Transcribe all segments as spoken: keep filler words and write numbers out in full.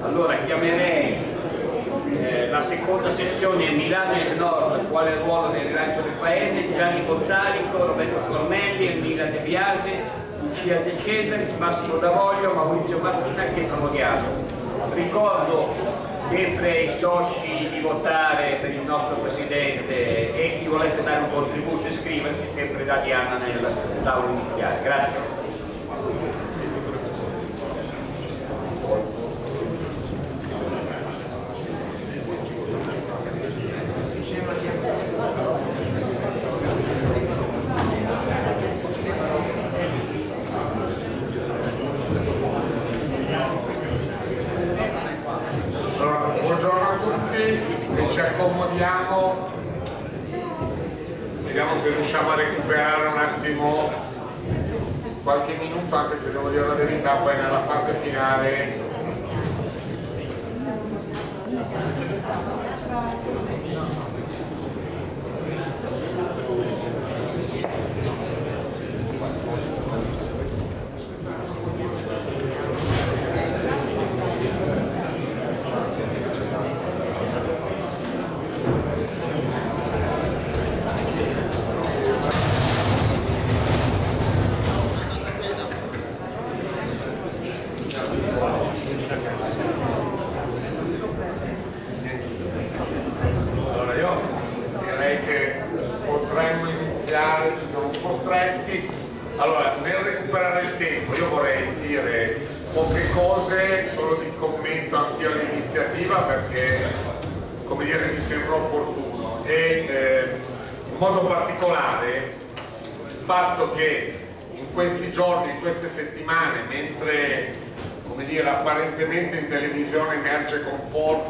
Allora chiamerei eh, la seconda sessione Milano e il Nord, quale ruolo nel rilancio del paese, Gianni Bottarico, Roberto Cornelli, Emilia De Biasi, Lucia De Cesare, Massimo D'Avoglio, Maurizio Martina e Pietro Modiano. Ricordo sempre ai soci di votare per il nostro Presidente e chi volesse dare un contributo iscriversi sempre da Diana nell'aula iniziale. Grazie. Ci accomodiamo, vediamo se riusciamo a recuperare un attimo qualche minuto, anche se devo dire la verità, poi nella fase finale Allora, nel recuperare il tempo io vorrei dire poche cose, solo di commento anch'io all'iniziativa perché, come dire, mi sembra opportuno e eh, in modo particolare il fatto che in questi giorni, in queste settimane, mentre, come dire, apparentemente in televisione emerge con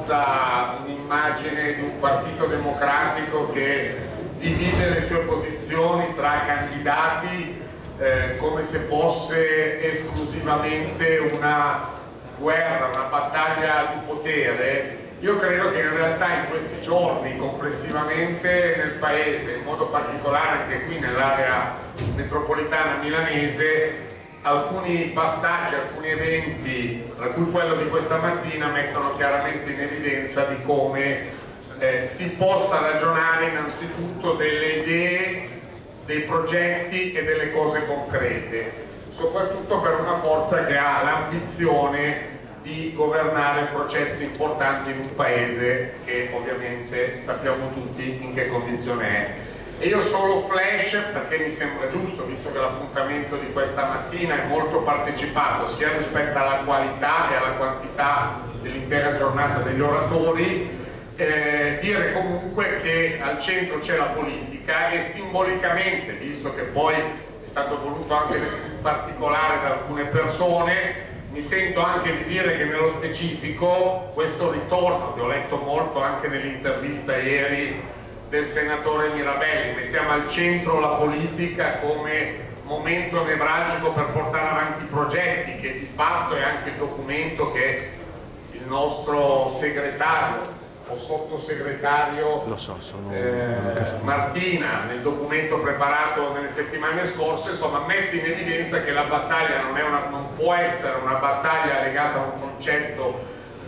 forza un'immagine di un partito democratico che divide le sue posizioni tra candidati Eh, come se fosse esclusivamente una guerra, una battaglia di potere. Io credo che in realtà in questi giorni complessivamente nel paese, in modo particolare anche qui nell'area metropolitana milanese, alcuni passaggi, alcuni eventi, tra cui quello di questa mattina, mettono chiaramente in evidenza di come eh, si possa ragionare innanzitutto delle idee, dei progetti e delle cose concrete, soprattutto per una forza che ha l'ambizione di governare processi importanti in un paese che ovviamente sappiamo tutti in che condizione è. E io solo flash, perché mi sembra giusto, visto che l'appuntamento di questa mattina è molto partecipato sia rispetto alla qualità e alla quantità dell'intera giornata degli oratori, Eh, dire comunque che al centro c'è la politica e simbolicamente, visto che poi è stato voluto anche in particolare da alcune persone, mi sento anche di dire che nello specifico questo ritorno, che ho letto molto anche nell'intervista ieri del senatore Mirabelli, mettiamo al centro la politica come momento nevralgico per portare avanti i progetti, che di fatto è anche il documento che il nostro segretario o sottosegretario Lo so, sono eh, Martina nel documento preparato nelle settimane scorse, insomma, mette in evidenza che la battaglia non, è una, non può essere una battaglia legata a un concetto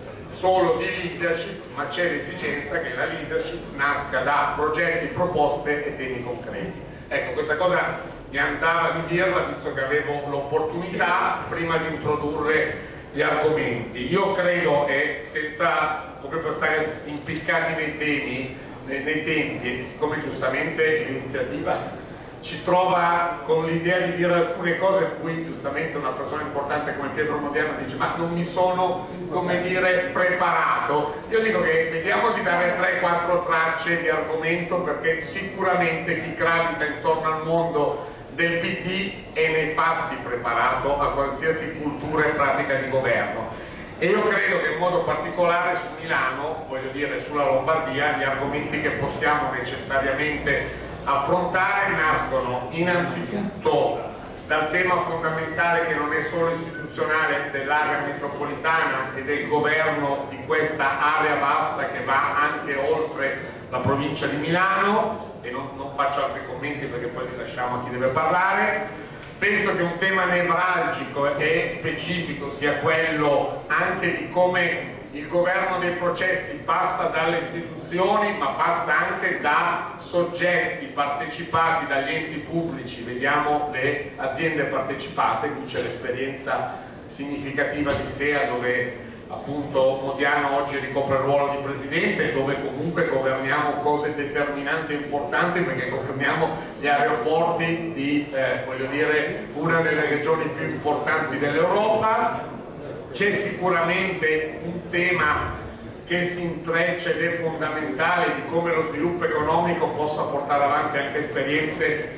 solo di leadership, ma c'è l'esigenza che la leadership nasca da progetti, proposte e temi concreti. Ecco, questa cosa mi andava di dirla visto che avevo l'opportunità prima di introdurre gli argomenti. Io credo, e senza proprio per stare impiccati nei temi, nei, nei tempi, e siccome giustamente l'iniziativa ci trova con l'idea di dire alcune cose a cui giustamente una persona importante come Pietro Modiano dice ma non mi sono, come dire, preparato, io dico che vediamo di dare tre quattro tracce di argomento, perché sicuramente chi gravita intorno al mondo del P D è nei fatti preparato a qualsiasi cultura e pratica di governo. E io credo che in modo particolare su Milano, voglio dire sulla Lombardia, gli argomenti che possiamo necessariamente affrontare nascono innanzitutto dal tema fondamentale, che non è solo istituzionale, dell'area metropolitana e del governo di questa area vasta che va anche oltre la provincia di Milano, e non, non faccio altri commenti perché poi li lasciamo a chi deve parlare. Penso che un tema nevralgico e specifico sia quello anche di come il governo dei processi passa dalle istituzioni, ma passa anche da soggetti partecipati dagli enti pubblici. Vediamo le aziende partecipate, qui c'è l'esperienza significativa di S E A, dove appunto Modiano oggi ricopre il ruolo di presidente, dove comunque governiamo cose determinanti e importanti, perché governiamo gli aeroporti di eh, voglio dire, una delle regioni più importanti dell'Europa. C'è sicuramente un tema che si intreccia ed è fondamentale di come lo sviluppo economico possa portare avanti anche esperienze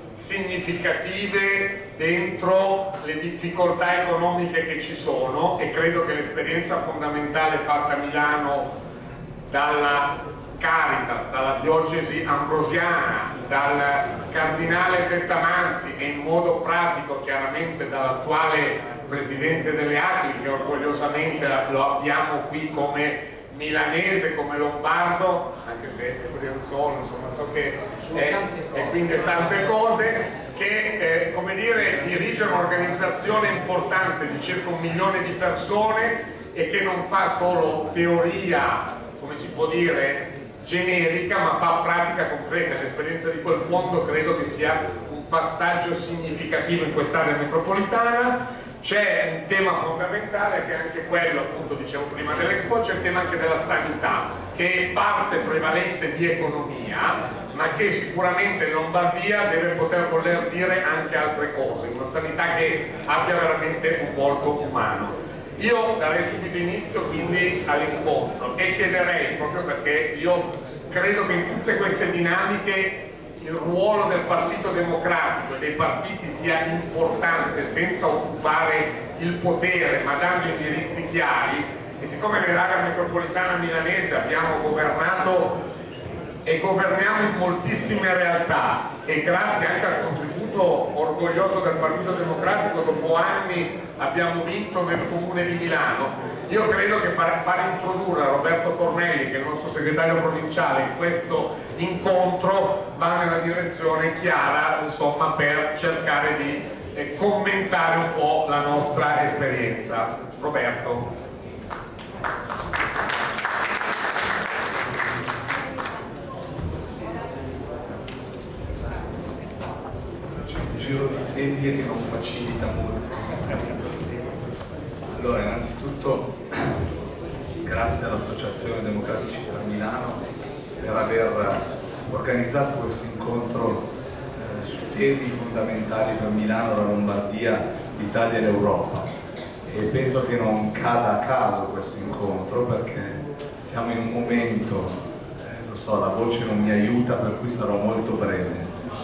significative dentro le difficoltà economiche che ci sono, e credo che l'esperienza fondamentale fatta a Milano dalla Caritas, dalla diocesi ambrosiana, dal cardinale Tettamanzi e in modo pratico chiaramente dall'attuale presidente delle A C L I, che orgogliosamente lo abbiamo qui come milanese, come lombardo, anche se è brianzolo, insomma so che è, e quindi tante cose, che eh, come dire, dirige un'organizzazione importante di circa un milione di persone e che non fa solo teoria, come si può dire, generica, ma fa pratica concreta. L'esperienza di quel fondo credo che sia un passaggio significativo in quest'area metropolitana. C'è un tema fondamentale che è anche quello, appunto dicevo prima dell'Expo, c'è il tema anche della sanità, che è parte prevalente di economia, ma che sicuramente in Lombardia deve poter voler dire anche altre cose, una sanità che abbia veramente un volto umano. Io darei subito inizio quindi all'incontro e chiederei, proprio perché io credo che in tutte queste dinamiche il ruolo del Partito Democratico e dei partiti sia importante senza occupare il potere ma dando indirizzi chiari, e siccome nell'area metropolitana milanese abbiamo governato e governiamo in moltissime realtà, e grazie anche al contributo orgoglioso del Partito Democratico dopo anni abbiamo vinto nel Comune di Milano, io credo che far, far introdurre a Roberto Cornelli, che è il nostro segretario provinciale, in questo incontro va nella direzione chiara, insomma, per cercare di eh, commentare un po' la nostra esperienza. Roberto. C'è un giro di sedie che non facilita molto. Allora, innanzitutto grazie all'Associazione Democratici per Milano per aver organizzato questo incontro eh, su temi fondamentali per Milano, la Lombardia, l'Italia e l'Europa. E penso che non cada a caso questo incontro, perché siamo in un momento, eh, lo so, la voce non mi aiuta, per cui sarò molto breve.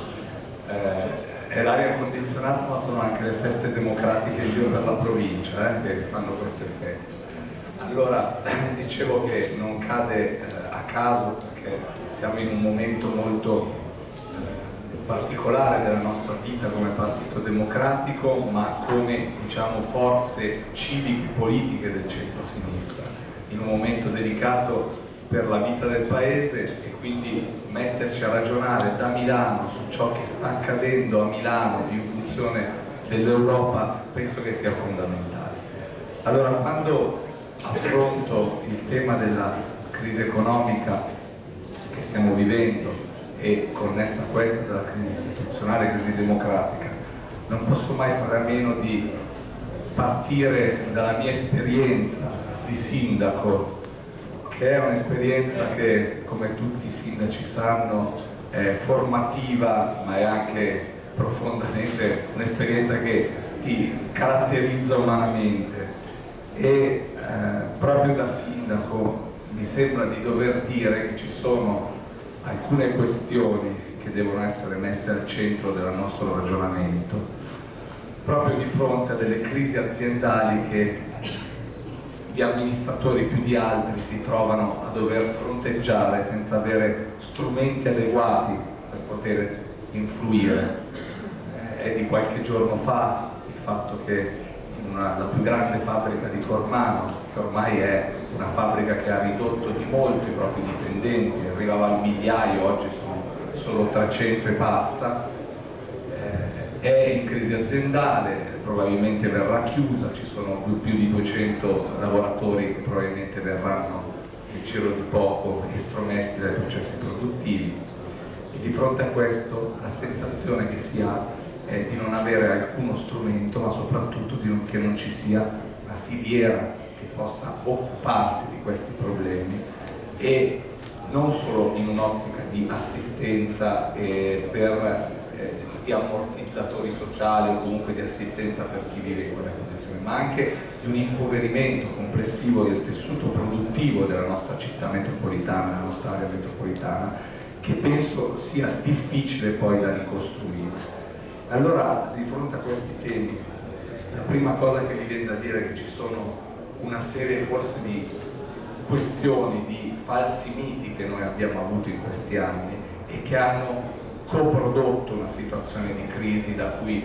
Eh, è l'aria condizionata, ma sono anche le feste democratiche in giro per la provincia eh, che fanno questo effetto. Allora, dicevo che non cade eh, a caso, perché siamo in un momento molto eh, particolare della nostra vita come Partito Democratico, ma come, diciamo, forze civiche politiche del centro-sinistra, in un momento delicato per la vita del Paese, e quindi metterci a ragionare da Milano su ciò che sta accadendo a Milano in funzione dell'Europa penso che sia fondamentale. Allora, quando affronto il tema della crisi economica che stiamo vivendo e connessa a questa della crisi istituzionale, crisi democratica, non posso mai fare a meno di partire dalla mia esperienza di sindaco, che è un'esperienza che, come tutti i sindaci sanno, è formativa, ma è anche profondamente un'esperienza che ti caratterizza umanamente. E eh, proprio da sindaco mi sembra di dover dire che ci sono alcune questioni che devono essere messe al centro del nostro ragionamento, proprio di fronte a delle crisi aziendali che gli amministratori più di altri si trovano a dover fronteggiare senza avere strumenti adeguati per poter influire. È di qualche giorno fa il fatto che in una, la più grande fabbrica di Cormano, che ormai è una fabbrica che ha ridotto di molto i propri dipendenti, arrivava al migliaio, oggi sono solo trecento e passa, eh, è in crisi aziendale, probabilmente verrà chiusa, ci sono più, più di duecento lavoratori che probabilmente verranno nel giro di poco estromessi dai processi produttivi, e di fronte a questo la sensazione che si ha è di non avere alcuno strumento, ma soprattutto di non, che non ci sia una filiera che possa occuparsi di questi problemi, e non solo in un'ottica di assistenza eh, per eh, di ammortizzatori sociali o comunque di assistenza per chi vive in quelle condizioni, ma anche di un impoverimento complessivo del tessuto produttivo della nostra città metropolitana, della nostra area metropolitana, che penso sia difficile poi da ricostruire. Allora, di fronte a questi temi, la prima cosa che mi viene da dire è che ci sono una serie forse di questioni, di falsi miti che noi abbiamo avuto in questi anni e che hanno coprodotto una situazione di crisi da cui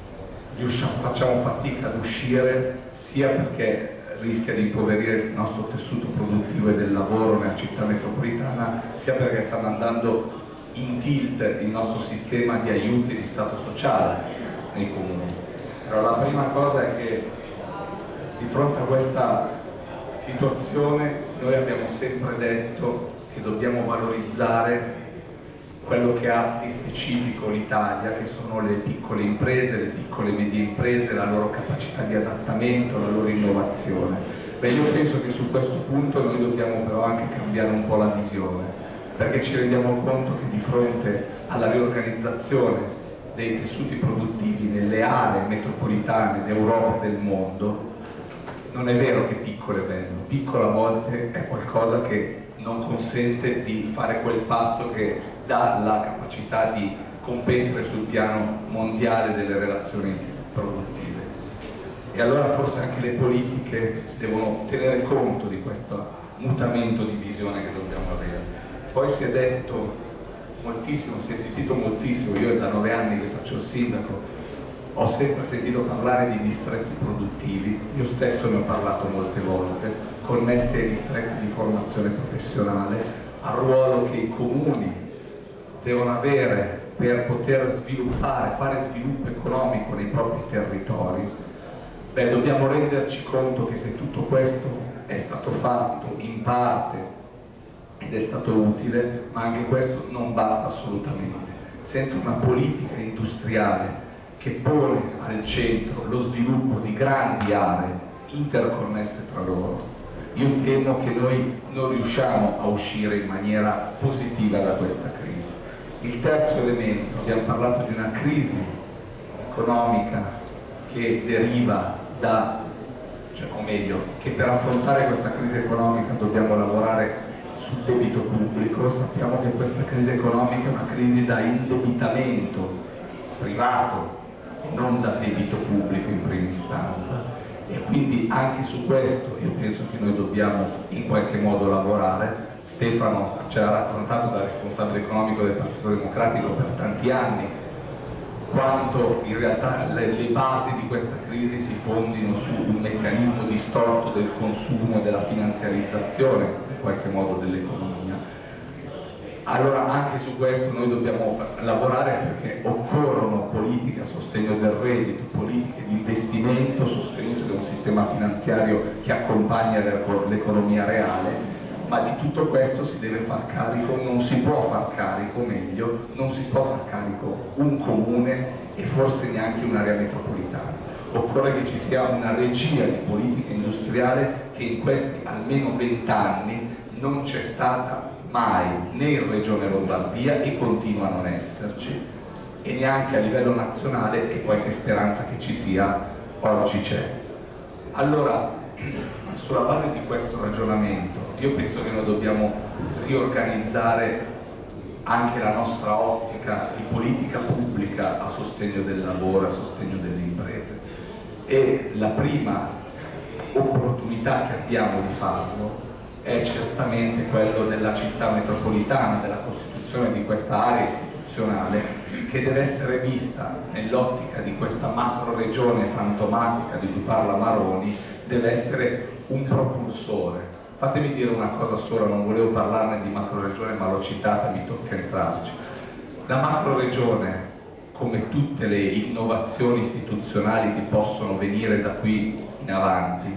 facciamo fatica ad uscire, sia perché rischia di impoverire il nostro tessuto produttivo e del lavoro nella città metropolitana, sia perché stanno andando in tilt il nostro sistema di aiuti di stato sociale nei comuni. Allora, la prima cosa è che di fronte a questa situazione noi abbiamo sempre detto che dobbiamo valorizzare quello che ha di specifico l'Italia, che sono le piccole imprese, le piccole e medie imprese, la loro capacità di adattamento, la loro innovazione. Beh, io penso che su questo punto noi dobbiamo però anche cambiare un po' la visione, perché ci rendiamo conto che di fronte alla riorganizzazione dei tessuti produttivi nelle aree metropolitane d'Europa e del mondo, non è vero che piccolo è bello, piccolo a volte è qualcosa che non consente di fare quel passo che dà la capacità di competere sul piano mondiale delle relazioni produttive. E allora forse anche le politiche devono tenere conto di questo mutamento di visione che dobbiamo avere. Poi si è detto moltissimo, si è sentito moltissimo, io da nove anni che faccio il sindaco ho sempre sentito parlare di distretti produttivi, io stesso ne ho parlato molte volte, connessi ai distretti di formazione professionale, al ruolo che i comuni devono avere per poter sviluppare, fare sviluppo economico nei propri territori. Beh, dobbiamo renderci conto che se tutto questo è stato fatto in parte ed è stato utile, ma anche questo non basta assolutamente. Senza una politica industriale che pone al centro lo sviluppo di grandi aree interconnesse tra loro, io temo che noi non riusciamo a uscire in maniera positiva da questa crisi. Il terzo elemento, abbiamo parlato di una crisi economica che deriva da, cioè, o meglio, che per affrontare questa crisi economica dobbiamo lavorare sul debito pubblico. Sappiamo che questa crisi economica è una crisi da indebitamento privato e non da debito pubblico in prima istanza, e quindi anche su questo io penso che noi dobbiamo in qualche modo lavorare. Stefano ci ha raccontato, da responsabile economico del Partito Democratico per tanti anni, quanto in realtà le, le basi di questa crisi si fondino su un meccanismo distorto del consumo e della finanziarizzazione in qualche modo dell'economia. Allora anche su questo noi dobbiamo lavorare, perché occorrono politiche a sostegno del reddito, politiche di investimento sostenute da un sistema finanziario che accompagna l'economia reale, ma di tutto questo si deve far carico, non si può far carico, meglio, non si può far carico un comune e forse neanche un'area metropolitana. Occorre che ci sia una regia di politica industriale che in questi almeno vent'anni non c'è stata mai, né in Regione Lombardia, e continua a non esserci, e neanche a livello nazionale, e qualche speranza che ci sia oggi c'è. Allora, sulla base di questo ragionamento, io penso che noi dobbiamo riorganizzare anche la nostra ottica di politica pubblica a sostegno del lavoro, a sostegno delle imprese. E la prima opportunità che abbiamo di farlo è certamente quello della città metropolitana, della costituzione di questa area istituzionale, che deve essere vista nell'ottica di questa macro regione fantomatica di cui parla Maroni, deve essere un propulsore. Fatemi dire una cosa sola, non volevo parlarne di macro regione ma l'ho citata, mi tocca entrarci. La macro regione come tutte le innovazioni istituzionali che possono venire da qui in avanti,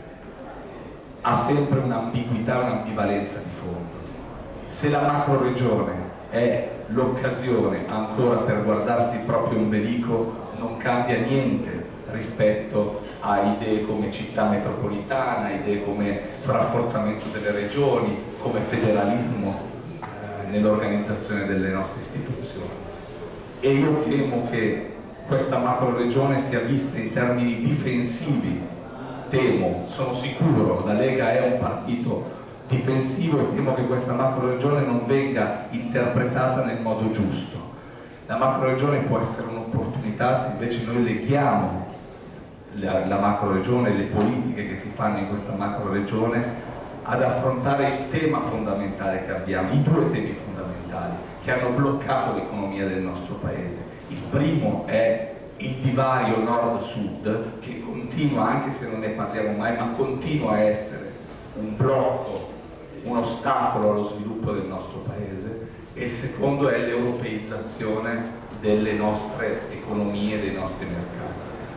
ha sempre un'ambiguità, un'ambivalenza di fondo. Se la macro regione è l'occasione ancora per guardarsi il proprio ombelico, non cambia niente rispetto a idee come città metropolitana, idee come rafforzamento delle regioni, come federalismo eh, nell'organizzazione delle nostre istituzioni. E io temo che questa macro regione sia vista in termini difensivi, temo, sono sicuro, la Lega è un partito difensivo e temo che questa macro regione non venga interpretata nel modo giusto. La macro regione può essere un'opportunità se invece noi leghiamo la, la macro regione e le politiche che si fanno in questa macro regione ad affrontare il tema fondamentale che abbiamo, i due temi fondamentali che hanno bloccato l'economia del nostro paese. Il primo è il divario nord-sud che continua, anche se non ne parliamo mai, ma continua a essere un blocco, un ostacolo allo sviluppo del nostro paese, e il secondo è l'europeizzazione delle nostre economie, dei nostri mercati.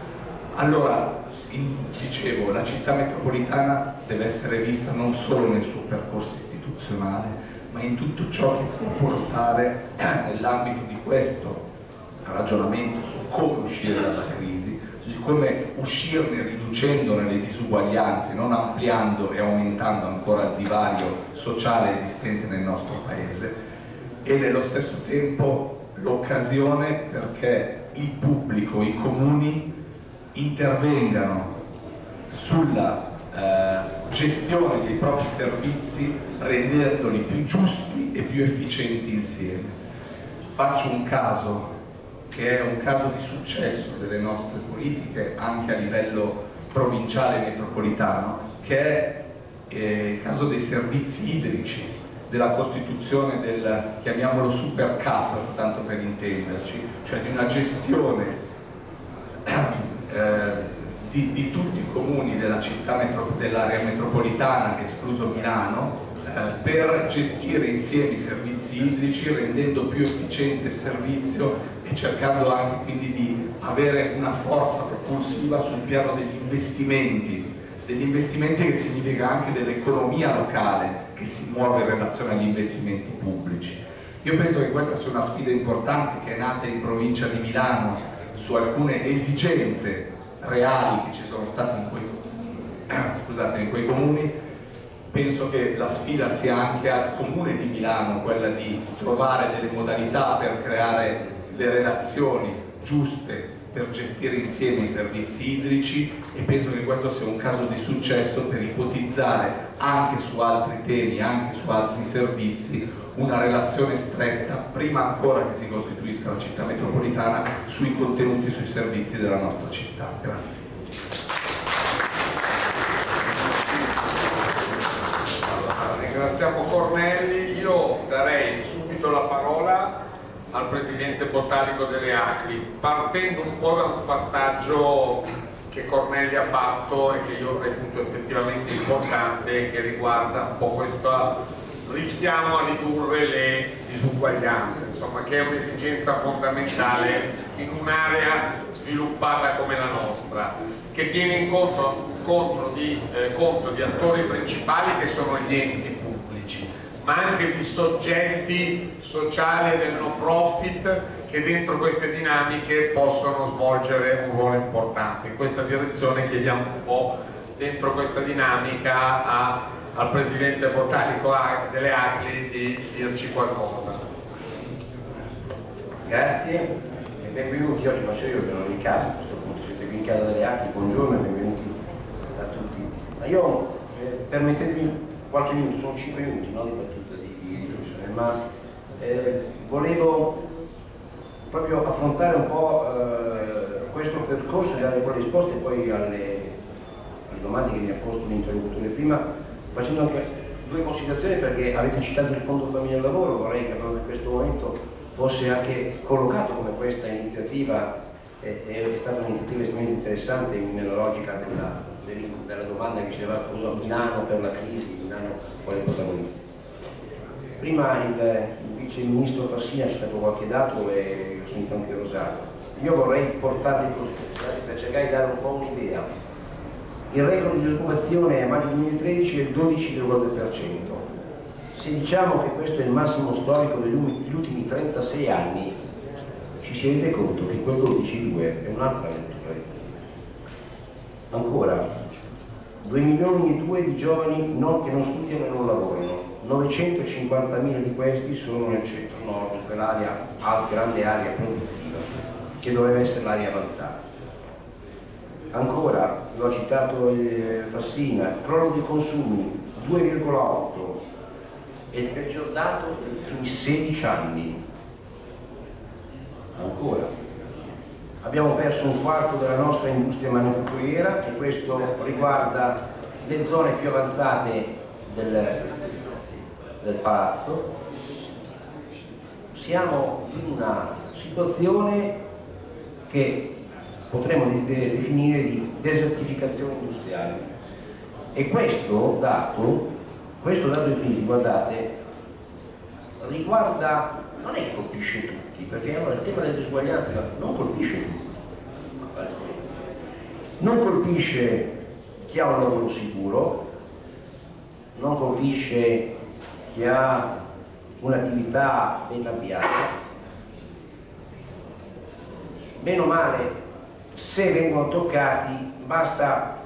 Allora, in, dicevo, la città metropolitana deve essere vista non solo nel suo percorso istituzionale, ma in tutto ciò che può portare nell'ambito di questo ragionamento su come uscire dalla crisi, su come uscirne riducendone le disuguaglianze, non ampliando e aumentando ancora il divario sociale esistente nel nostro paese, e nello stesso tempo l'occasione perché il pubblico, i comuni intervengano sulla eh, gestione dei propri servizi rendendoli più giusti e più efficienti insieme. Faccio un caso che è un caso di successo delle nostre politiche anche a livello provinciale e metropolitano, che è eh, il caso dei servizi idrici, della costituzione del, chiamiamolo super capo, tanto per intenderci, cioè di una gestione eh, di, di tutti i comuni della città metro, dell'area metropolitana, escluso Milano, eh, per gestire insieme i servizi idrici, rendendo più efficiente il servizio e cercando anche quindi di avere una forza propulsiva sul piano degli investimenti, degli investimenti che significa anche dell'economia locale che si muove in relazione agli investimenti pubblici. Io penso che questa sia una sfida importante che è nata in provincia di Milano su alcune esigenze reali che ci sono state in quei, scusate, in quei comuni. Penso che la sfida sia anche al comune di Milano quella di trovare delle modalità per creare le relazioni giuste per gestire insieme i servizi idrici, e penso che questo sia un caso di successo per ipotizzare anche su altri temi, anche su altri servizi, una relazione stretta, prima ancora che si costituisca la città metropolitana, sui contenuti e sui servizi della nostra città. Grazie. Allora, ringraziamo Cornelli. Io darei subito la parola al presidente botanico delle Acri, partendo un po' da un passaggio che Cornelli ha fatto e che io reputo effettivamente importante, che riguarda un po' questo richiamo a ridurre le disuguaglianze, insomma, che è un'esigenza fondamentale in un'area sviluppata come la nostra, che tiene in conto, conto, di, eh, conto di attori principali che sono gli enti pubblici, ma anche di soggetti sociali del no profit che dentro queste dinamiche possono svolgere un ruolo importante. In questa direzione chiediamo un po' dentro questa dinamica a, al presidente botanico delle Acri di dirci qualcosa. Grazie e benvenuti. Oggi faccio io che non in casa, a questo punto siete qui in casa delle Acri, buongiorno e benvenuti a tutti. Ma io eh, permettetemi qualche minuto, sono cinque minuti, no, di battuta di, di riflessione, ma eh, volevo proprio affrontare un po' eh, questo percorso e dare poi risposte poi alle, alle domande che mi ha posto l'interlocutore prima, facendo anche due considerazioni, perché avete citato il Fondo Famiglia e Lavoro. Vorrei che proprio in questo momento fosse anche collocato come questa iniziativa è, è stata un'iniziativa estremamente interessante nella logica della, della domanda che ci diceva cosa Milano per la crisi, Milano quale protagonista. Prima il, il vice ministro Fassina ha citato qualche dato e ho sentito anche Rosario. Io vorrei portarli così, per cercare di dare un po' un'idea. Il record di disoccupazione a maggio duemilatredici è il dodici virgola due per cento. Se diciamo che questo è il massimo storico degli ultimi trentasei anni, ci si rende conto che quel dodici virgola due è un'altra lettura. Ancora, due milioni e due di giovani non, che non studiano e non lavorano, novecentocinquantamila di questi sono nel centro-nord, quell'area, grande area produttiva, che dovrebbe essere l'area avanzata. Ancora, l'ho citato il Fassina, crollo dei consumi due virgola otto, è il peggior dato degli ultimi sedici anni. Ancora, abbiamo perso un quarto della nostra industria manifatturiera e questo riguarda le zone più avanzate del, del palazzo. Siamo in una situazione che potremmo definire di desertificazione industriale e questo dato, questo dato di crisi, guardate, riguarda, non è che colpisce tutti, perché allora il tema delle disuguaglianze non colpisce tutti, non colpisce chi ha un lavoro sicuro, non colpisce chi ha un'attività ben avviata. Meno male, se vengono toccati basta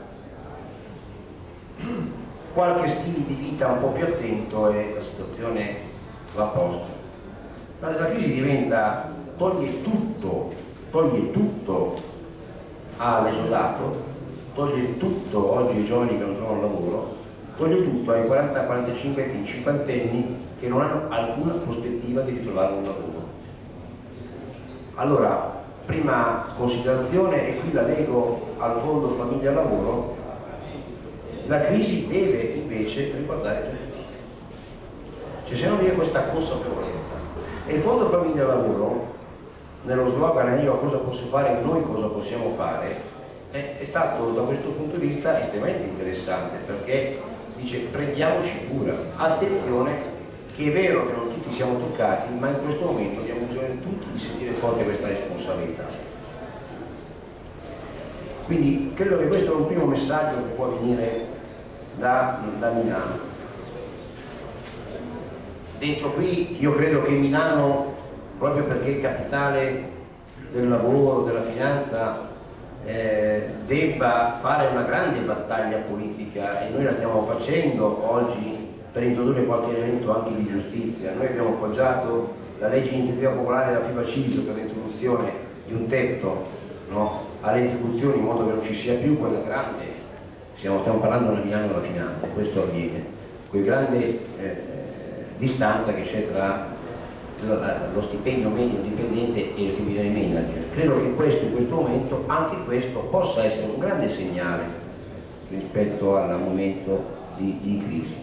qualche stile di vita un po' più attento e la situazione va a posto. Ma la crisi diventa, toglie tutto, toglie tutto all'esodato, toglie tutto oggi ai giovani che non trovano lavoro, toglie tutto ai quaranta, quarantacinque, cinquantenni che non hanno alcuna prospettiva di ritrovare un lavoro. Allora, prima considerazione, e qui la leggo al Fondo Famiglia Lavoro, la crisi deve invece riguardare tutti. Cioè, se non vi è questa consapevolezza, e il Fondo Famiglia Lavoro, nello slogan io cosa posso fare, noi cosa possiamo fare, è, è stato da questo punto di vista estremamente interessante, perché dice prendiamoci cura, attenzione che è vero che non tutti siamo toccati, ma in questo momento abbiamo bisogno tutti di sentire forte questa responsabilità. Quindi credo che questo è un primo messaggio che può venire da, da Milano. Dentro qui io credo che Milano, proprio perché è capitale del lavoro, della finanza, eh, debba fare una grande battaglia politica, e noi la stiamo facendo oggi per introdurre qualche elemento anche di giustizia. Noi abbiamo appoggiato la legge di iniziativa popolare della FIBA CISL per l'introduzione di un tetto, no, alle istituzioni, in modo che non ci sia più quella grande, stiamo, stiamo parlando nel Milano della finanza, questo avviene, quella grande eh, distanza che c'è tra lo stipendio medio dipendente e il stipendio dei manager. Credo che questo in questo momento, anche questo, possa essere un grande segnale rispetto al momento di, di crisi.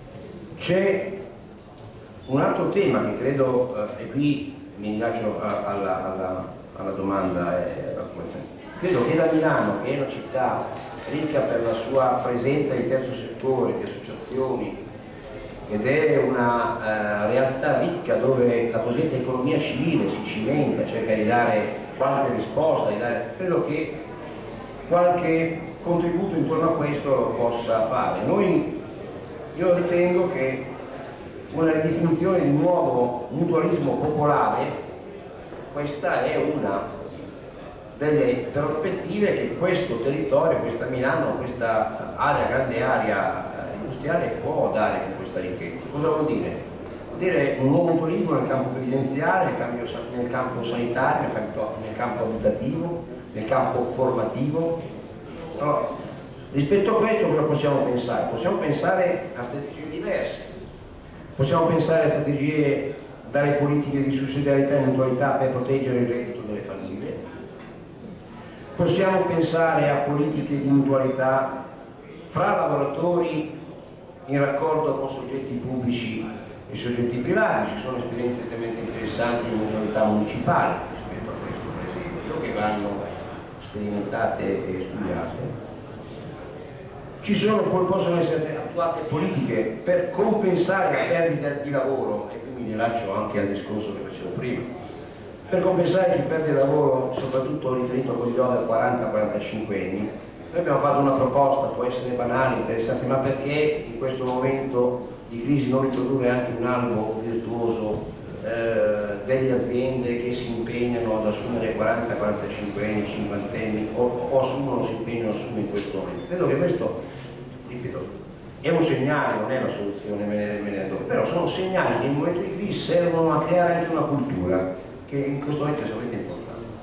C'è un altro tema che credo, eh, e qui mi rilascio alla, alla, alla domanda, eh, credo che da Milano, che è una città ricca per la sua presenza di terzo settore, di associazioni, ed è una eh, realtà ricca dove la cosiddetta economia civile si cimenta, cerca di dare qualche risposta, di dare, credo che qualche contributo intorno a questo lo possa fare. Noi, io ritengo che una ridefinizione di nuovo mutualismo popolare, questa è una delle prospettive che questo territorio, questa Milano, questa area, grande area industriale può dare con questa ricchezza. Cosa vuol dire? Vuol dire un nuovo mutualismo nel campo previdenziale, nel campo, nel campo sanitario, nel campo, nel campo abitativo, nel campo formativo. Allora, rispetto a questo cosa possiamo pensare? Possiamo pensare a strategie diverse, possiamo pensare a strategie, dare politiche di sussidiarietà e mutualità per proteggere il reddito delle famiglie, possiamo pensare a politiche di mutualità fra lavoratori in raccordo con soggetti pubblici e soggetti privati. Ci sono esperienze estremamente interessanti in mutualità municipali rispetto a questo, per esempio, che vanno sperimentate e studiate. Ci sono, poi possono essere attuate politiche per compensare la perdita di lavoro, e qui mi mi rilascio anche al discorso che facevo prima. Per compensare chi perde il lavoro, soprattutto riferito a quelli da quaranta quarantacinque anni, noi abbiamo fatto una proposta, può essere banale, interessante, ma perché in questo momento di crisi non riprodurre anche un albo virtuoso eh, delle aziende che si impegnano ad assumere quaranta quarantacinque anni, cinquanta anni o, o assumono, si impegnano a assumere in questo momento. Credo che questo, ripeto, è un segnale, non è la soluzione, me ne, me ne do, però sono segnali che in un momento di crisi servono a creare anche una cultura che in questo momento è estremamente importante.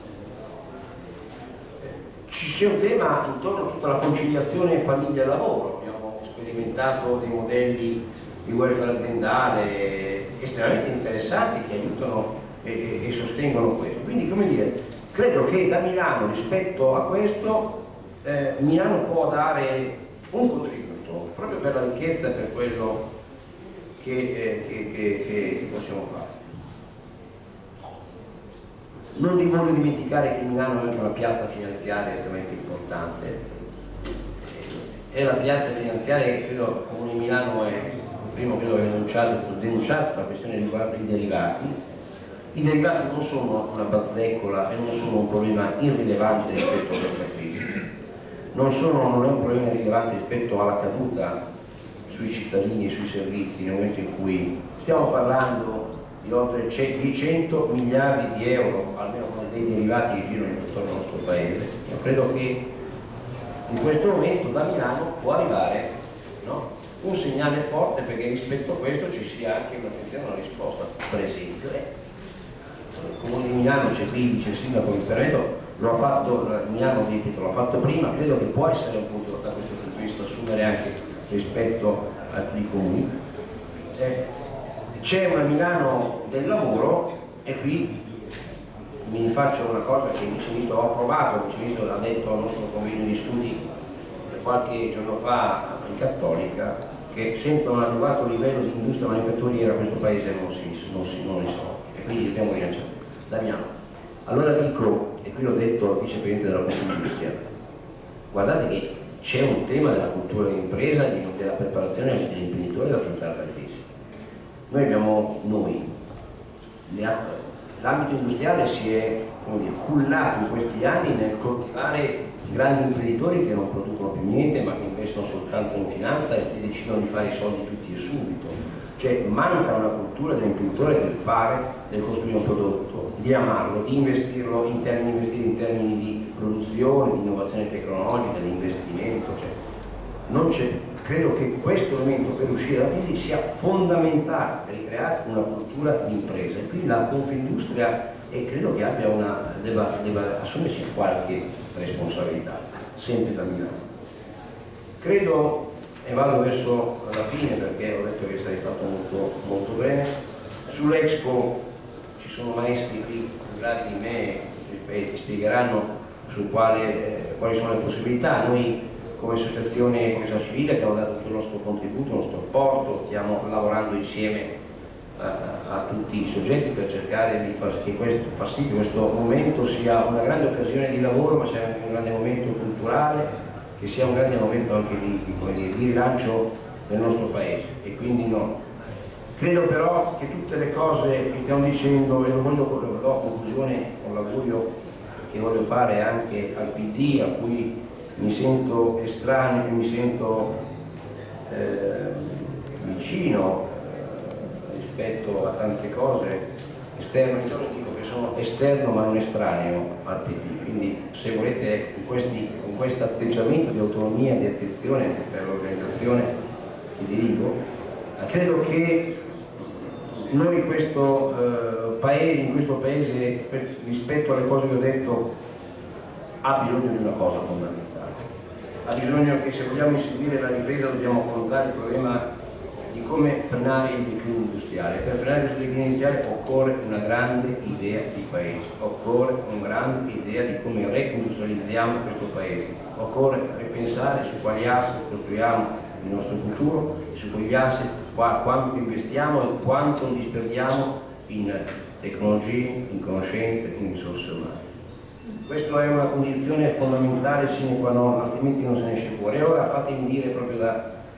Ci sia un tema intorno a tutta la conciliazione famiglia e lavoro, abbiamo sperimentato dei modelli di welfare aziendale estremamente interessanti che aiutano e, e, e sostengono questo. Quindi, come dire, credo che da Milano rispetto a questo eh, Milano può dare un contributo proprio per la ricchezza e per quello che, eh, che, che, che possiamo fare. Non vi voglio dimenticare che Milano è anche una piazza finanziaria estremamente importante. È la piazza finanziaria che credo il Comune di Milano è il primo credo che ha denunciato, denunciato la questione riguardante i derivati. I derivati non sono una bazzecola e non sono un problema irrilevante rispetto a questa crisi. Non, sono, non è un problema rilevante rispetto alla caduta sui cittadini e sui servizi nel momento in cui stiamo parlando di oltre cento miliardi di euro, almeno dei derivati che girano intorno al nostro paese. Io credo che in questo momento da Milano può arrivare, no, un segnale forte perché rispetto a questo ci sia anche un'attenzione a una risposta. Per esempio, eh, il Comune di Milano, c'è qui, c'è il sindaco di Interneto, lo ha fatto, Milano ripeto, l'ha fatto prima, credo che può essere un punto da questo punto di vista assumere anche rispetto a altri comuni. Eh, C'è una Milano del lavoro e qui mi faccio una cosa che il Vice Ministro ho approvato, il Vice Ministro ha detto al nostro convegno di studi qualche giorno fa in Cattolica che senza un adeguato livello di industria manifatturiera questo paese non si, non si non risolve e quindi dobbiamo rilanciare. Damiano, allora dico, e qui l'ho detto al Vicepresidente della Confindustria, guardate che c'è un tema della cultura d'impresa e della preparazione degli imprenditori da affrontare la crisi. Noi abbiamo, noi, l'ambito industriale si è, come dire, cullato in questi anni nel coltivare grandi imprenditori che non producono più niente ma che investono soltanto in finanza e che decidono di fare i soldi tutti e subito. Cioè manca una cultura dell'imprenditore del fare, del costruire un prodotto, di amarlo, di investirlo in termini, investire in termini di produzione, di innovazione tecnologica, di investimento. Cioè, non c'è. Credo che questo elemento per uscire dalla crisi sia fondamentale per ricreare una cultura di impresa e quindi la Confindustria e credo che abbia una, debba, debba assumersi qualche responsabilità, sempre da Milano. Credo, e vado verso la fine perché ho detto che è stato fatto molto, molto bene, sull'Expo ci sono maestri qui più bravi di me che spiegheranno su quale, eh, quali sono le possibilità. Noi come associazione, come società civile abbiamo dato tutto il nostro contributo, il nostro apporto, stiamo lavorando insieme a, a tutti i soggetti per cercare di far, che questo, far sì che questo momento sia una grande occasione di lavoro ma sia anche un grande momento culturale, che sia un grande momento anche di, di, di rilancio del nostro paese e quindi no. Credo però che tutte le cose che stiamo dicendo, e lo voglio do a conclusione con l'augurio che voglio fare anche al P D a cui mi sento estraneo, che mi sento eh, vicino eh, rispetto a tante cose esterno, io dico che sono esterno ma non estraneo al P D, quindi se volete con, questi, con questo atteggiamento di autonomia e di attenzione per l'organizzazione che dirigo, credo che noi questo, eh, paese, in questo paese per, rispetto alle cose che ho detto ha bisogno di una cosa fondamentale. Ha bisogno che se vogliamo inseguire la ripresa dobbiamo affrontare il problema di come frenare il declino industriale. Per frenare questo declino industriale occorre una grande idea di paese, occorre una grande idea di come reindustrializziamo questo paese, occorre ripensare su quali asset costruiamo il nostro futuro e su quegli asset quanto investiamo e quanto disperdiamo in tecnologie, in conoscenze, in risorse umane. Questa è una condizione fondamentale sine qua non, altrimenti non se ne esce fuori. E ora fatemi dire proprio da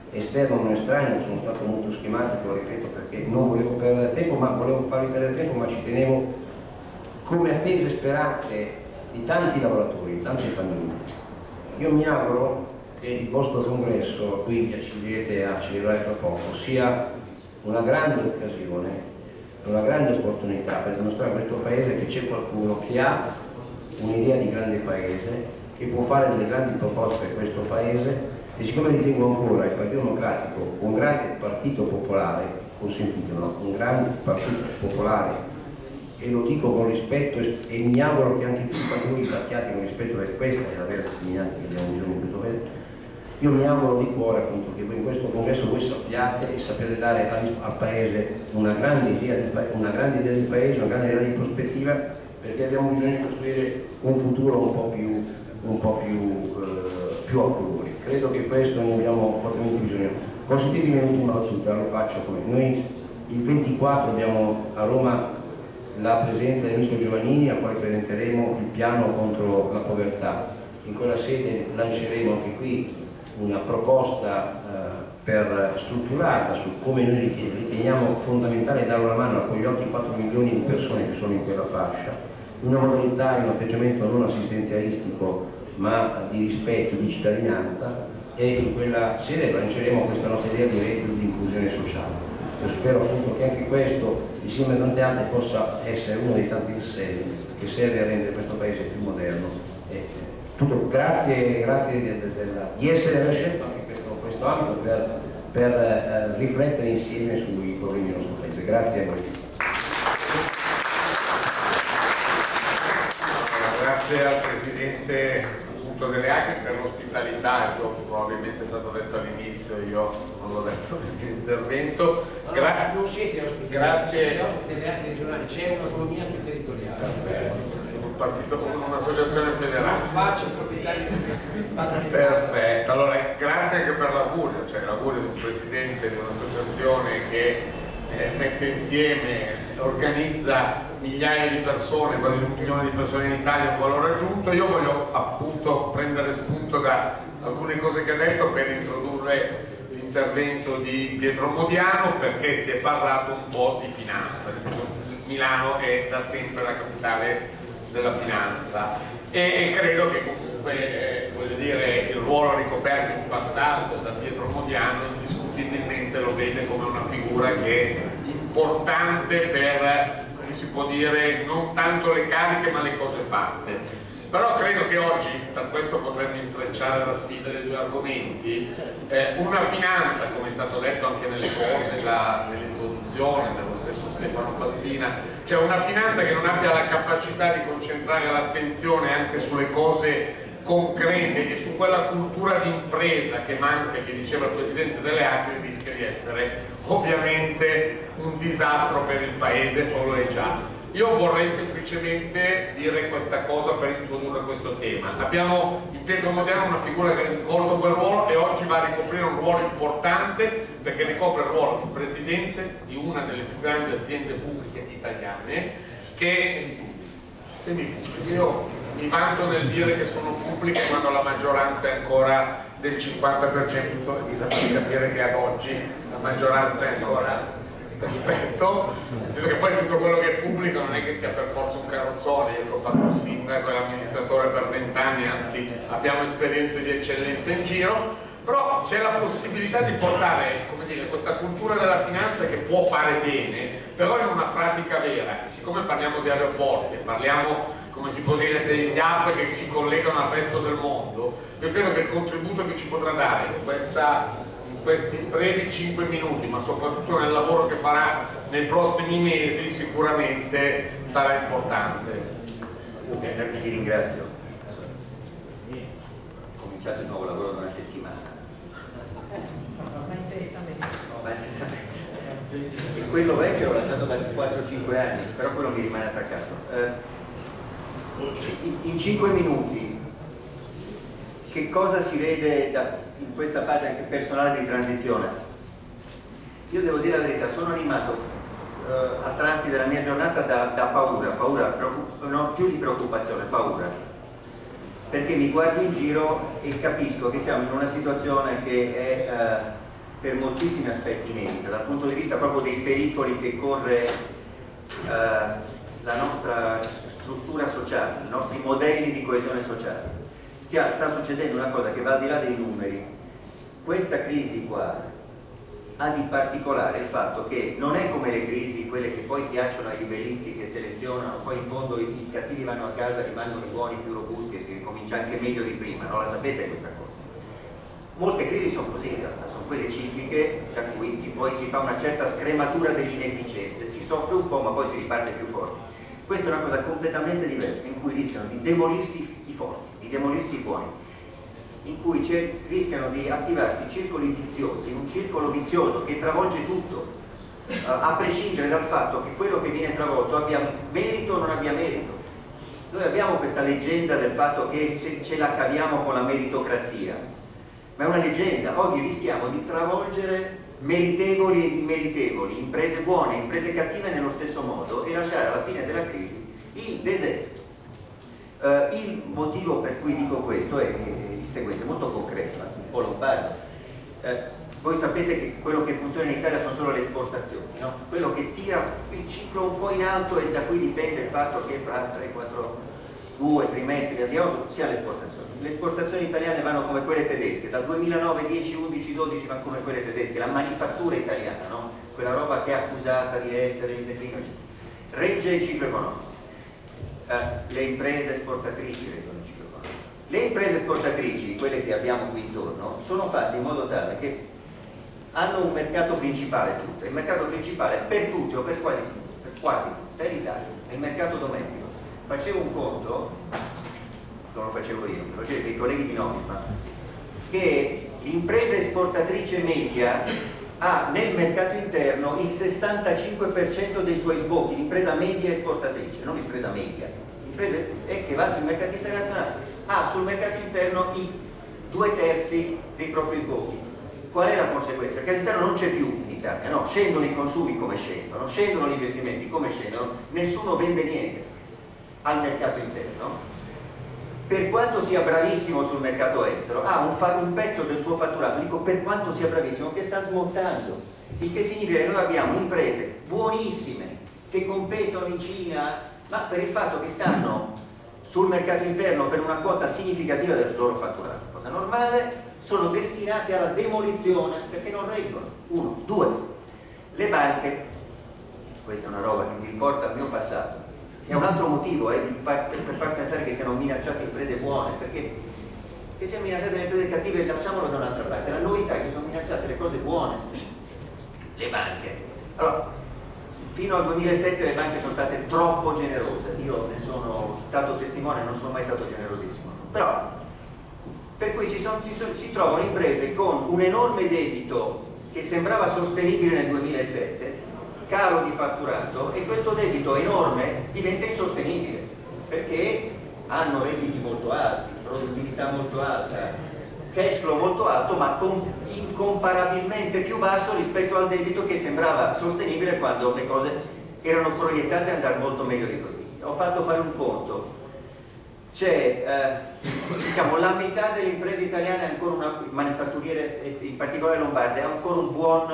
esterno o non estraneo, sono stato molto schematico, ripeto, perché non volevo perdere tempo, ma volevo farvi perdere tempo, ma ci tenevo come attese speranze di tanti lavoratori, di tante famiglie. Io mi auguro che il vostro congresso, a cui vi accingete a celebrare tra poco, sia una grande occasione, una grande opportunità per dimostrare a questo Paese che c'è qualcuno che ha un'idea di grande Paese, che può fare delle grandi proposte a questo Paese, e siccome ritengo ancora il Partito Democratico un grande partito popolare, consentitemelo, un grande partito popolare, e lo dico con rispetto e, e mi auguro che anche tutti voi trattiate con rispetto, per questa è la vera testimonianza che abbiamo bisogno in questo Paese. Io mi auguro di cuore appunto che voi in questo congresso voi sappiate e sapete dare al, al Paese una grande idea di, una grande idea di Paese, una grande idea di prospettiva, perché abbiamo bisogno di costruire un futuro un po' più, un po' più, eh, più a colori. Credo che questo ne abbiamo fortemente bisogno. Consentitemi un'ultima battuta, lo faccio come noi il ventiquattro abbiamo a Roma la presenza del ministro Giovannini, al quale presenteremo il piano contro la povertà. In quella sede lanceremo anche qui una proposta eh, per, strutturata su come noi riteniamo fondamentale dare una mano a quegli oltre quattro milioni di persone che sono in quella fascia, in una modalità e un atteggiamento non assistenzialistico ma di rispetto, di cittadinanza, e in quella sede lanceremo questa nostra idea di reddito di inclusione sociale. Io spero appunto che anche questo, insieme a tante altre, possa essere uno dei tanti tasselli che serve a rendere questo Paese più moderno. E tutto, grazie, grazie di, di, di essere scelto anche questo, questo ambito per, per eh, riflettere insieme sui problemi del nostro Paese. Grazie a voi. Grazie al Presidente delle Acri per l'ospitalità, eso probabilmente è stato detto all'inizio, io non l'ho detto nel mio intervento. Gra non siete ospiti, grazie. siete ospiti delle Acri regionali, c'è un'autonomia anche territoriale. Un partito con un'associazione federale. Non faccio il proprietario di Perfetto, allora grazie anche per l'augurio, cioè l'augurio di un presidente di un'associazione che eh, mette insieme, organizza migliaia di persone, quasi un milione di persone in Italia, un valore aggiunto. Io voglio appunto prendere spunto da alcune cose che ha detto per introdurre l'intervento di Pietro Modiano, perché si è parlato un po' di finanza, nel senso Milano è da sempre la capitale della finanza e, e credo che comunque eh, voglio dire, il ruolo ricoperto in passato da Pietro Modiano indiscutibilmente lo vede come una figura che è importante per, si può dire, non tanto le cariche ma le cose fatte. Però credo che oggi, per questo potremmo intrecciare la sfida dei due argomenti, eh, una finanza, come è stato detto anche nelle cose, la, nell'introduzione dello stesso Stefano Fassina, cioè una finanza che non abbia la capacità di concentrare l'attenzione anche sulle cose concrete e su quella cultura di impresa che manca, che diceva il Presidente delle Acri, rischia di essere ovviamente un disastro per il Paese, o lo è già. Io vorrei semplicemente dire questa cosa per introdurre questo tema. Abbiamo in Pietro Modiano una figura che ha svolto quel ruolo e oggi va a ricoprire un ruolo importante, perché ricopre il ruolo di Presidente di una delle più grandi aziende pubbliche italiane, che semipubbliche. Io mi vanto nel dire che sono pubbliche quando la maggioranza è ancora del cinquanta per cento, mi sa capire che ad oggi la maggioranza è ancora perfetto, nel senso che poi tutto quello che è pubblico non è che sia per forza un carrozzone. Io che ho fatto il sindaco e l'amministratore per vent'anni, anzi abbiamo esperienze di eccellenza in giro, però c'è la possibilità di portare, come dire, questa cultura della finanza che può fare bene, però in una pratica vera. E siccome parliamo di aeroporti, parliamo, come si può dire, degli hub che si collegano al resto del mondo, io credo che il contributo che ci potrà dare in, questa, in questi brevi cinque minuti, ma soprattutto nel lavoro che farà nei prossimi mesi, sicuramente sarà importante. Eh, ti ringrazio. Ho cominciato il nuovo lavoro da una settimana. Ma intensamente. Ma intensamente. E quello vecchio l'ho lasciato da quattro cinque anni, però quello mi rimane attaccato. Eh, in cinque minuti che cosa si vede da, in questa fase anche personale di transizione? Io devo dire la verità, sono animato eh, a tratti della mia giornata da, da paura, paura no, più di preoccupazione, paura, perché mi guardo in giro e capisco che siamo in una situazione che è per moltissimi aspetti inedita, dal punto di vista proprio dei pericoli che corre eh, la nostra struttura sociale, i nostri modelli di coesione sociale. Stia, sta succedendo una cosa che va al di là dei numeri. Questa crisi qua ha di particolare il fatto che non è come le crisi, quelle che poi piacciono ai liberisti che selezionano, poi in fondo i, i cattivi vanno a casa, rimangono i buoni più robusti e si ricomincia anche meglio di prima, non la sapete questa cosa? Molte crisi sono così in realtà, sono quelle cicliche da cui si, poi si fa una certa scrematura delle inefficienze, si soffre un po' ma poi si riparte più forti. Questa è una cosa completamente diversa, in cui rischiano di demolirsi i forti, di demolirsi i buoni, in cui rischiano di attivarsi circoli viziosi, un circolo vizioso che travolge tutto, uh, a prescindere dal fatto che quello che viene travolto abbia merito o non abbia merito. Noi abbiamo questa leggenda del fatto che se ce la caviamo con la meritocrazia, ma è una leggenda. Oggi rischiamo di travolgere meritevoli ed immeritevoli, imprese buone e imprese cattive nello stesso modo, e lasciare alla fine della crisi il deserto. Uh, il motivo per cui dico questo è il seguente, molto concreto, un po' lombardo. Uh, voi sapete che quello che funziona in Italia sono solo le esportazioni, no? Quello che tira il ciclo un po' in alto e da cui dipende il fatto che fra tre quattro, due trimestri andiamo sia le esportazioni. Le esportazioni italiane vanno come quelle tedesche, dal duemilanove, dieci, undici, dodici vanno come quelle tedesche, la manifattura italiana, no? Quella roba che è accusata di essere il declino, regge il ciclo economico. Uh, le imprese esportatrici reggono il ciclo economico. Le imprese esportatrici, quelle che abbiamo qui intorno, sono fatte in modo tale che hanno un mercato principale tutte. Il mercato principale per tutti o per quasi tutti, per quasi tutti, è l'Italia, è il mercato domestico. Facevo un conto, non lo facevo io, lo facevo i colleghi di Noma, che l'impresa esportatrice media ha nel mercato interno il sessantacinque per cento dei suoi sbocchi, l'impresa media esportatrice, non l'impresa media, l'impresa che va sui mercati internazionali, ha sul mercato interno i due terzi dei propri sbocchi. Qual è la conseguenza? Che all'interno non c'è più in Italia, no? Scendono i consumi come scendono, scendono gli investimenti come scendono, nessuno vende niente al mercato interno. Per quanto sia bravissimo sul mercato estero, ha un, un pezzo del suo fatturato, dico per quanto sia bravissimo, che sta smontando, il che significa che noi abbiamo imprese buonissime che competono in Cina, ma per il fatto che stanno sul mercato interno per una quota significativa del loro fatturato, cosa normale, sono destinate alla demolizione perché non reggono. Uno, due, le banche, questa è una roba che mi riporta al mio passato. È un altro motivo eh, per far pensare che siano minacciate imprese buone, perché che siano minacciate le imprese cattive, lasciamolo da un'altra parte. La novità è che sono minacciate le cose buone, le banche. Allora, fino al duemilasette le banche sono state troppo generose, io ne sono stato testimone, non sono mai stato generosissimo, però per cui ci sono, ci sono, si trovano imprese con un enorme debito che sembrava sostenibile nel duemilasette, calo di fatturato, e questo debito enorme diventa insostenibile perché hanno redditi molto alti, produttività molto alta, cash flow molto alto, ma con, incomparabilmente più basso rispetto al debito che sembrava sostenibile quando le cose erano proiettate ad andare molto meglio di così. Ho fatto fare un conto, c'è eh, diciamo la metà delle imprese italiane è ancora una manifatturiere, in particolare lombarde, ha ancora un buon,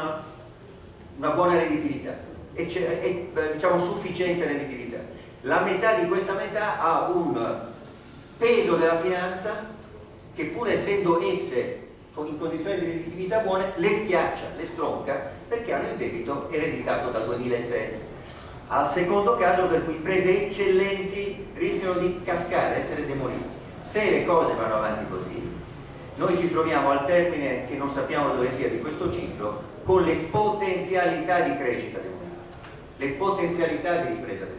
una buona redditività e c'è, è diciamo sufficiente redditività. La metà di questa metà ha un peso della finanza che, pur essendo esse in condizioni di redditività buone, le schiaccia, le stronca, perché hanno il debito ereditato dal duemilasette. Al secondo caso, per cui imprese eccellenti rischiano di cascare, essere demolite. Se le cose vanno avanti così, noi ci troviamo al termine, che non sappiamo dove sia, di questo ciclo, con le potenzialità di crescita demolite, le potenzialità di ripresa demolite.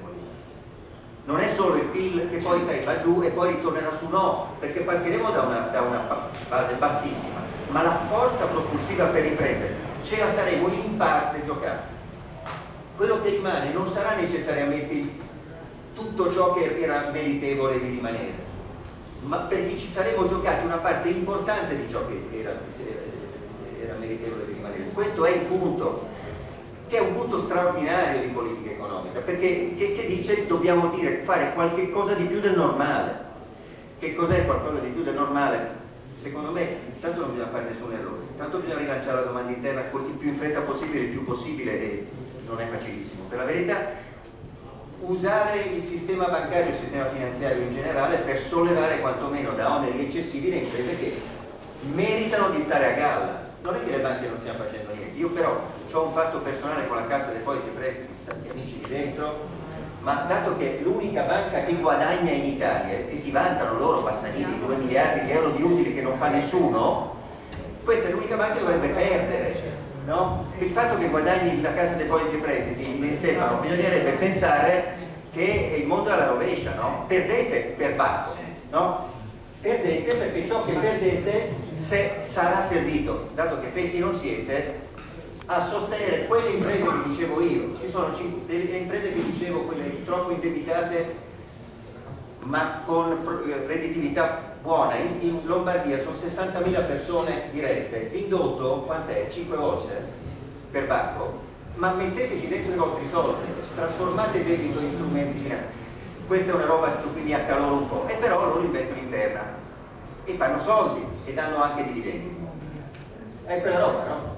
Non è solo il P I L che poi sai, va giù e poi ritornerà su, no, perché partiremo da una, da una base bassissima, ma la forza propulsiva per riprendere ce la saremo in parte giocata. Quello che rimane non sarà necessariamente tutto ciò che era meritevole di rimanere, ma perché ci saremo giocati una parte importante di ciò che era, era meritevole di rimanere. Questo è il punto, che è un punto straordinario di politica economica, perché che, che dice dobbiamo dire fare qualche cosa di più del normale. Che cos'è qualcosa di più del normale? secondo me intanto non bisogna fare nessun errore, intanto bisogna rilanciare la domanda interna il più in fretta possibile, il più possibile, e non è facilissimo per la verità. Usare il sistema bancario, il sistema finanziario in generale, per sollevare quantomeno da oneri eccessivi le imprese che meritano di stare a galla. Non è che le banche non stiano facendo niente, io però ho un fatto personale con la Cassa Depositi e Prestiti, tanti amici di dentro, ma dato che è l'unica banca che guadagna in Italia, e si vantano loro, Bassanini, due miliardi di euro di utili che non fa nessuno, questa è l'unica banca che dovrebbe perdere. No? Il fatto che guadagni la Cassa Depositi e Prestiti, Stefano, bisognerebbe pensare che il mondo è alla rovescia, no? Perdete per bacco, no? Perdete perché ciò che perdete se sarà servito, dato che fessi non siete, a sostenere quelle imprese che dicevo io. Ci sono delle imprese che dicevo, quelle troppo indebitate ma con redditività buona. In, in Lombardia sono sessantamila persone dirette, l'indotto quant'è? cinque volte per banco, ma metteteci dentro i vostri soldi, trasformate il debito in strumenti finanziari. Questa è una roba su cui mi accaloro un po', e però loro investono in terra e fanno soldi e danno anche dividendi. È quella roba, no?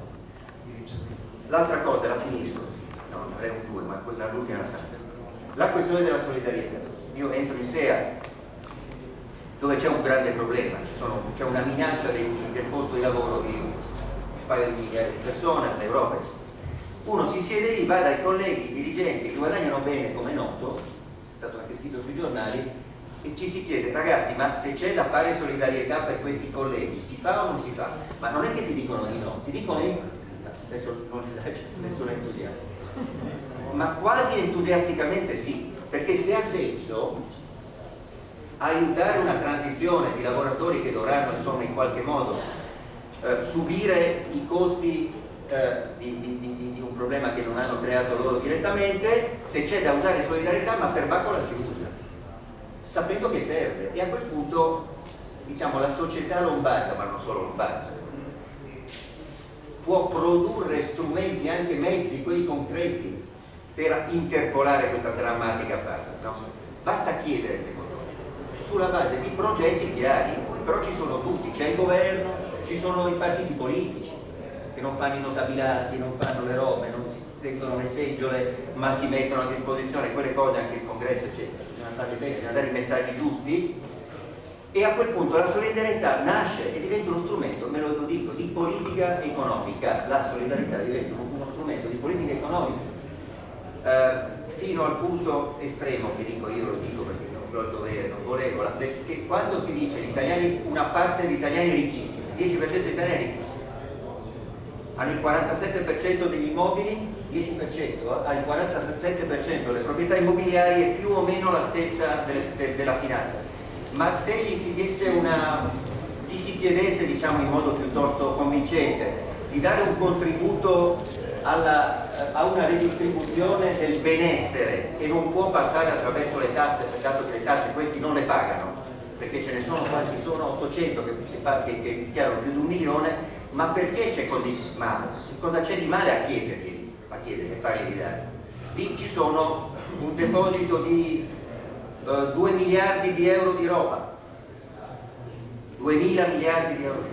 L'altra cosa, la finisco, no, ne avrei un due, ma questa è l'ultima, la sapete. La questione della solidarietà. Io entro in S E A dove c'è un grande problema, c'è una minaccia del, del posto di lavoro di un paio di migliaia di persone all'Europa. Uno si siede lì, va dai colleghi dirigenti che guadagnano bene, come è noto, è stato anche scritto sui giornali, e ci si chiede: ragazzi, ma se c'è da fare solidarietà per questi colleghi, si fa o non si fa? Ma non è che ti dicono di no, ti dicono di adesso non esagero, nessuno è entusiasta, ma quasi entusiasticamente sì, perché se ha senso aiutare una transizione di lavoratori che dovranno insomma in qualche modo eh, subire i costi eh, di, di, di, di un problema che non hanno creato loro direttamente, se c'è da usare solidarietà, ma per bacco la si usa, sapendo che serve. E a quel punto, diciamo, la società lombarda, ma non solo lombarda, può produrre strumenti, anche mezzi, quelli concreti, per interpolare questa drammatica fase, no? Basta chiedere, secondo me, sulla base di progetti chiari, in cui però ci sono tutti, c'è il governo, ci sono i partiti politici che non fanno i notabilati, non fanno le robe, non si tengono le seggiole, ma si mettono a disposizione quelle cose, anche il congresso eccetera, bisogna fare bene, bisogna dare i messaggi giusti, e a quel punto la solidarietà nasce e diventa uno strumento, me lo dico, di politica economica. La solidarietà diventa uno strumento di politica economica. Eh, fino al punto estremo, che dico io, lo dico perché non ho il dovere, non volevo, la, che quando si dice gli italiani, una parte di italiani ricchissimi, il dieci per cento di italiani ricchissimi, hanno il quarantasette per cento degli immobili, dieci per cento, ha il quarantasette per cento delle proprietà immobiliari, è più o meno la stessa de, de, della finanza. Ma se gli si desse una, gli si chiedesse, diciamo in modo piuttosto convincente, di dare un contributo alla, a una redistribuzione del benessere che non può passare attraverso le tasse, dato che le tasse questi non le pagano, perché ce ne sono quanti sono ottocento che, che, che dichiarano più di un milione, ma perché c'è così male? Cosa c'è di male a chiedergli, a chiedergli, a fargli dare? Lì ci sono un deposito di Uh, due miliardi di euro di roba, duemila miliardi di euro,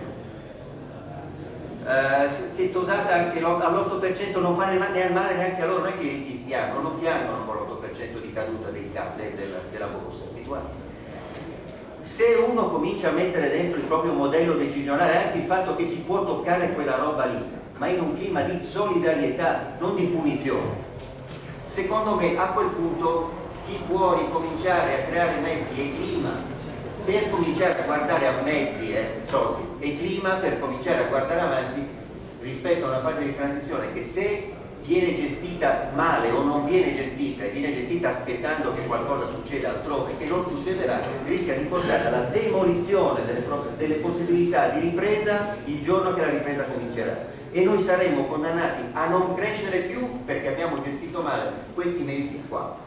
uh, che tosata anche all'otto per cento non fa né male neanche a loro, non è che i piangono, non piangono con l'otto per cento di caduta dei cap, de, de, della borsa abituale. Se uno comincia a mettere dentro il proprio modello decisionale anche il fatto che si può toccare quella roba lì, ma in un clima di solidarietà, non di punizione, secondo me a quel punto si può ricominciare a creare mezzi e clima per cominciare a guardare a mezzi e eh, soldi e clima per cominciare a guardare avanti rispetto a una fase di transizione che, se viene gestita male o non viene gestita e viene gestita aspettando che qualcosa succeda altrove, che non succederà, rischia di portare alla demolizione delle, delle possibilità di ripresa il giorno che la ripresa comincerà, e noi saremo condannati a non crescere più perché abbiamo gestito male questi mesi qua.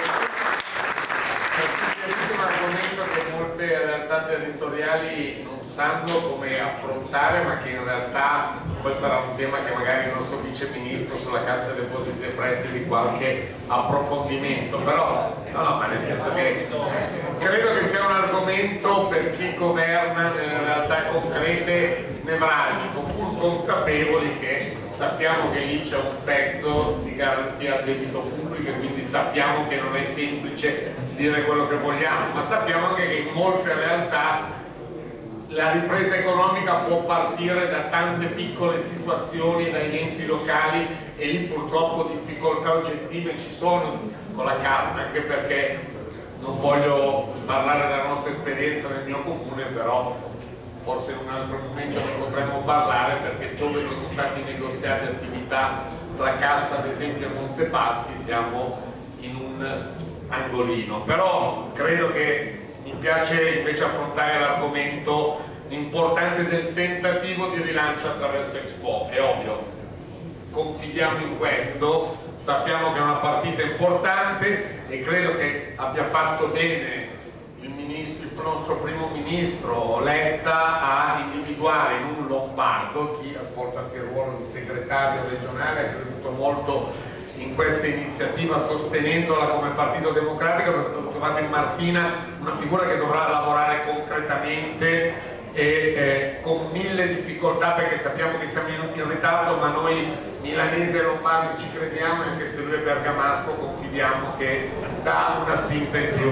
L'ultimo argomento che molte realtà territoriali non sanno come affrontare, ma che in realtà poi sarà un tema che magari il nostro vice ministro sulla Cassa Depositi e Prestiti qualche approfondimento, però no, no, ma nel senso che credo che sia un argomento per chi governa nelle realtà concrete nevralgico, pur consapevoli che sappiamo che lì c'è un pezzo di garanzia al debito pubblico e quindi sappiamo che non è semplice dire quello che vogliamo, ma sappiamo anche che in molte realtà la ripresa economica può partire da tante piccole situazioni, dagli enti locali, e lì purtroppo difficoltà oggettive ci sono con la cassa, anche perché non voglio parlare della nostra esperienza nel mio comune, però forse in un altro momento ne potremmo parlare, perché dove sono stati negoziati attività tra cassa ad esempio a Montepaschi siamo in un angolino. Però credo che mi piace invece affrontare l'argomento importante del tentativo di rilancio attraverso Expo. È ovvio, confidiamo in questo, sappiamo che è una partita importante e credo che abbia fatto bene il, ministro, il nostro primo ministro Letta a individuare in un lombardo, chi ascolta anche il ruolo di segretario regionale ha creduto molto in questa iniziativa sostenendola come Partito Democratico, perché ho trovato in Martina una figura che dovrà lavorare concretamente e eh, con mille difficoltà, perché sappiamo che siamo in, in ritardo, ma noi milanesi e lombardi ci crediamo, e anche se lui è bergamasco confidiamo che dà una spinta in più.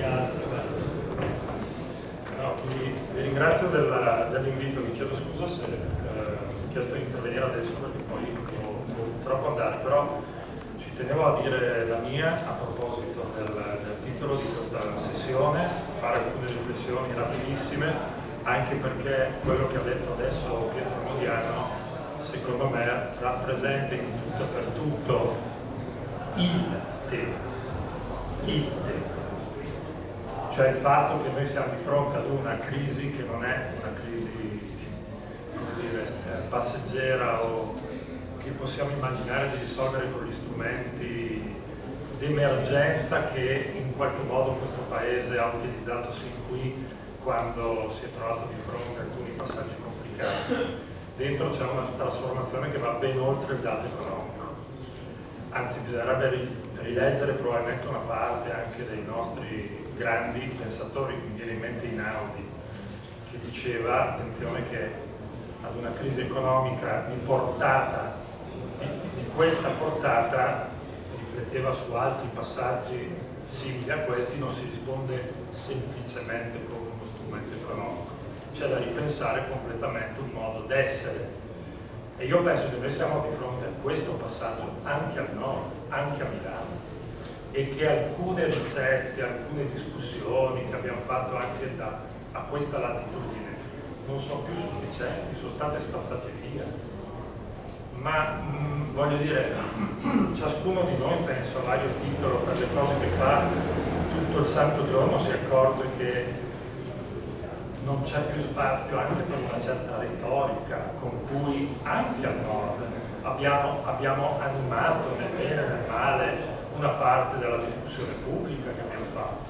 No, vi, vi ringrazio dell'invito, vi chiedo scusa se eh, ho chiesto di intervenire adesso perché poi devo purtroppo andare, però tenevo a dire la mia a proposito del, del titolo di questa sessione, fare alcune riflessioni rapidissime, anche perché quello che ha detto adesso Pietro Modiano secondo me rappresenta in tutto e per tutto il tema, il tema, cioè il fatto che noi siamo di fronte ad una crisi che non è una crisi, come dire, passeggera o che possiamo immaginare di risolvere con gli strumenti d'emergenza che in qualche modo questo Paese ha utilizzato sin qui quando si è trovato di fronte a alcuni passaggi complicati. Dentro c'è una trasformazione che va ben oltre il dato economico, anzi bisognerebbe rileggere probabilmente una parte anche dei nostri grandi pensatori, mi viene in mente Einaudi, che diceva, attenzione, che ad una crisi economica di portata Di, di questa portata, rifletteva su altri passaggi simili a questi, non si risponde semplicemente con uno strumento economico, c'è da ripensare completamente un modo d'essere, e io penso che noi siamo di fronte a questo passaggio anche al nord, anche a Milano, e che alcune ricette, alcune discussioni che abbiamo fatto anche da, a questa latitudine non sono più sufficienti, sono state spazzate via. Ma mh, voglio dire, ciascuno di noi, penso a vario titolo, per le cose che fa tutto il santo giorno, si accorge che non c'è più spazio anche per una certa retorica con cui anche al nord abbiamo, abbiamo animato nel bene e nel male una parte della discussione pubblica che abbiamo fatto.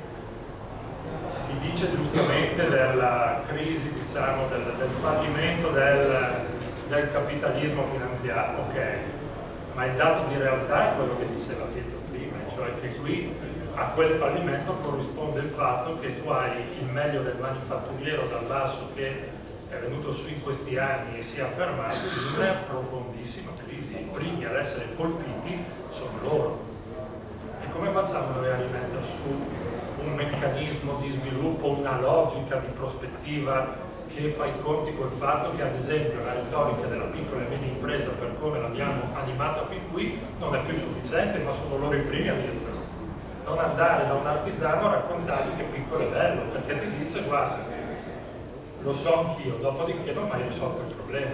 Si dice giustamente della crisi, diciamo, del, del fallimento del del capitalismo finanziario, ok, ma il dato di realtà è quello che diceva Pietro prima, cioè che qui a quel fallimento corrisponde il fatto che tu hai il meglio del manifatturiero dal basso che è venuto su in questi anni e si è affermato in una profondissima crisi. I primi ad essere colpiti sono loro. E come facciamo noi a rimettere su un meccanismo di sviluppo, una logica di prospettiva che fa i conti col fatto che ad esempio la retorica della piccola e media impresa, per come l'abbiamo animata fin qui, non è più sufficiente, ma sono loro i primi a dirtelo. Non andare da un artigiano a raccontargli che piccolo è bello, perché ti dice guarda, lo so anch'io, dopodiché non hai risolto il problema.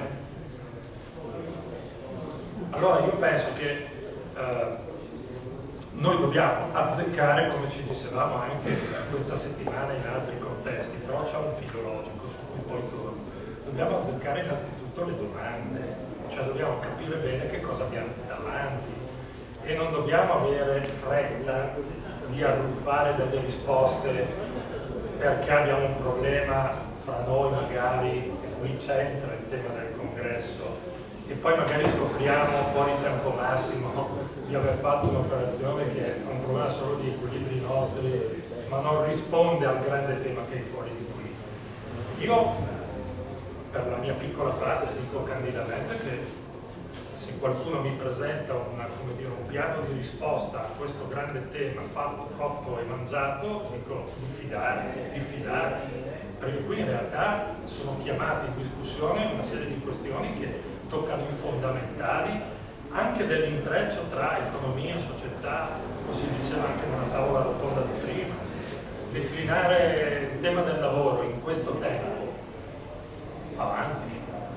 Allora io penso che eh, noi dobbiamo azzeccare, come ci dicevamo anche questa settimana in altri contesti, però c'è un filo logico su cui poi torno. Dobbiamo azzeccare innanzitutto le domande, cioè dobbiamo capire bene che cosa abbiamo davanti e non dobbiamo avere fretta di arruffare delle risposte perché abbiamo un problema fra noi magari qui c'entra il tema del congresso e poi magari scopriamo fuori tempo massimo di aver fatto un'operazione che è un problema solo di equilibri nostri, ma non risponde al grande tema che è fuori di qui. Io, per la mia piccola parte, dico candidamente che se qualcuno mi presenta una, come dire, un piano di risposta a questo grande tema fatto, cotto e mangiato, dico di fidare, di fidare, perché qui in realtà sono chiamate in discussione una serie di questioni che toccano i fondamentali anche dell'intreccio tra economia, società, come si diceva anche nella tavola rotonda di prima. Declinare il tema del lavoro in questo tempo, avanti,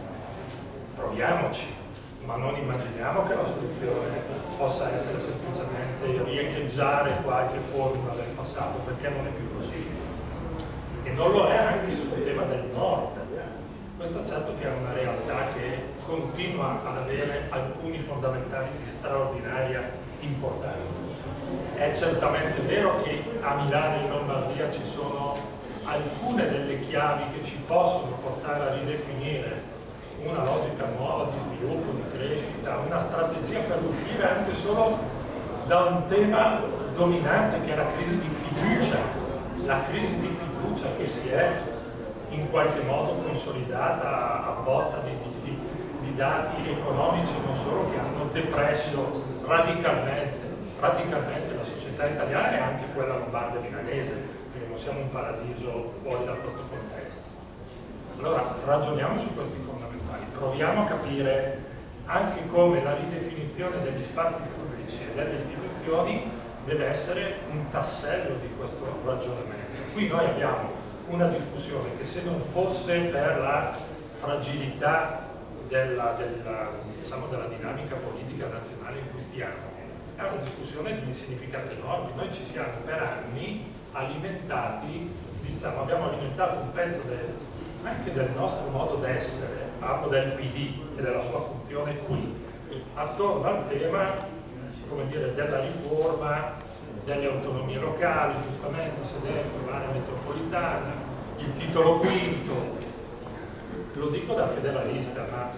proviamoci, ma non immaginiamo che la soluzione possa essere semplicemente riecheggiare qualche formula del passato, perché non è più così. E non lo è anche sul tema del nord. Questa certo che è una realtà che continua ad avere alcuni fondamentali di straordinaria importanza. È certamente vero che a Milano e in Lombardia ci sono alcune delle chiavi che ci possono portare a ridefinire una logica nuova di sviluppo, di crescita, una strategia per uscire anche solo da un tema dominante che è la crisi di fiducia, la crisi di fiducia che si è in qualche modo consolidata a botta di, di, di dati economici non solo che hanno depresso radicalmente, radicalmente la società italiana e anche quella lombarda e milanese, perché non siamo un paradiso fuori da questo contesto. Allora ragioniamo su questi fondamentali, proviamo a capire anche come la ridefinizione degli spazi pubblici e delle istituzioni deve essere un tassello di questo ragionamento. Qui noi abbiamo una discussione che, se non fosse per la fragilità della, della, diciamo, della dinamica politica nazionale in cui stiamo, è una discussione di significato enorme. Noi ci siamo per anni alimentati, diciamo, abbiamo alimentato un pezzo del, anche del nostro modo d'essere, parlo del P D e della sua funzione qui, attorno al tema, come dire, della riforma delle autonomie locali, giustamente sedendo l'area metropolitana, il titolo quinto, lo dico da federalista, ma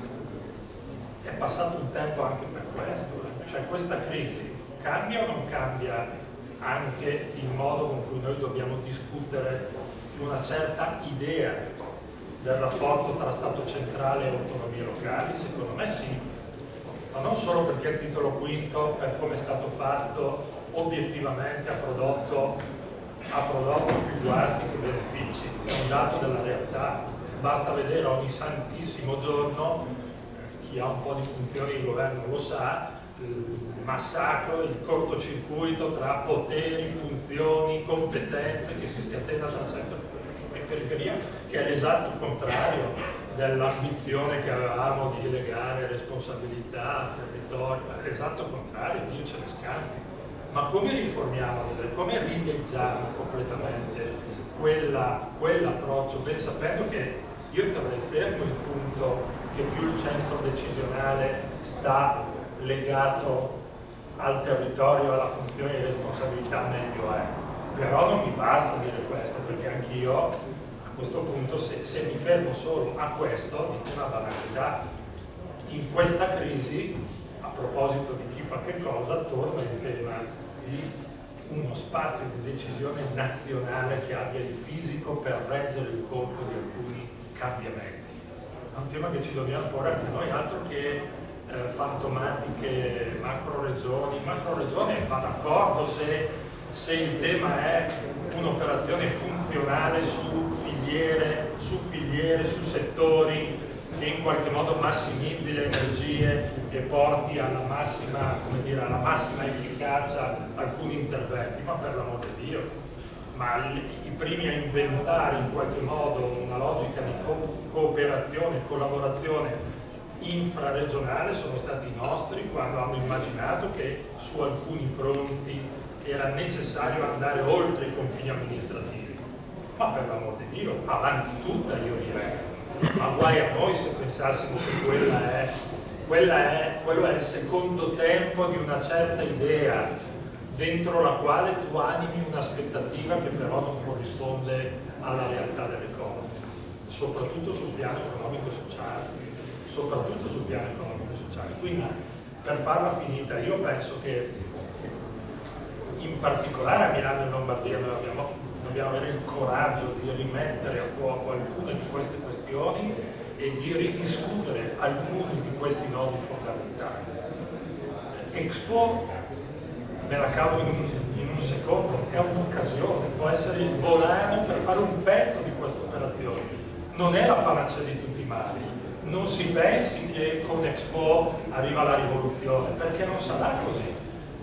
è passato un tempo anche per questo, cioè questa crisi cambia o non cambia anche il modo con cui noi dobbiamo discutere una certa idea del rapporto tra Stato centrale e autonomie locali? Secondo me sì, ma non solo perché il titolo quinto, per come è stato fatto, obiettivamente ha prodotto, ha prodotto più guasti che benefici, è un dato della realtà. Basta vedere ogni santissimo giorno, chi ha un po' di funzioni di governo lo sa, il massacro, il cortocircuito tra poteri, funzioni, competenze che si scatena dal centro e periferia, che è l'esatto contrario dell'ambizione che avevamo di delegare responsabilità, territorio, è l'esatto contrario, Dio ce ne scampi. Ma come riformiamo, come rileggiamo completamente quella, quell'approccio, ben sapendo che io terrei fermo il punto che più il centro decisionale sta legato al territorio, alla funzione di responsabilità, meglio è. Però non mi basta dire questo, perché anch'io a questo punto, se, se mi fermo solo a questo, dico una banalità. In questa crisi, a proposito di chi fa che cosa, torna il tema di uno spazio di decisione nazionale che abbia il fisico per reggere il colpo di alcuni cambiamenti. È un tema che ci dobbiamo porre anche noi, altro che eh, fantomatiche macro regioni. Macro regioni va d'accordo se, se il tema è un'operazione funzionale su filiere, su filiere, su settori, che in qualche modo massimizzi le energie e porti alla massima, come dire, alla massima efficacia alcuni interventi, ma per l'amor di Dio. Ma i primi a inventare in qualche modo una logica di co cooperazione, collaborazione infraregionale sono stati i nostri, quando hanno immaginato che su alcuni fronti era necessario andare oltre i confini amministrativi. Ma per l'amor di Dio, avanti tutta, io direi. Ma guai a noi se pensassimo che quella è, quella è, quello è il secondo tempo di una certa idea dentro la quale tu animi un'aspettativa che però non corrisponde alla realtà delle cose. soprattutto sul piano economico e sociale, soprattutto sul piano economico e sociale. Quindi, per farla finita, io penso che in particolare a Milano e Lombardia noi abbiamo, dobbiamo avere il coraggio di rimettere a fuoco alcune di queste questioni e di ridiscutere alcuni di questi nodi fondamentali. Expo, me la cavo in un, in un secondo, è un'occasione, può essere il volano per fare un pezzo di questa operazione, non è la panacea di tutti i mali. Non si pensi che con Expo arriva la rivoluzione, perché non sarà così.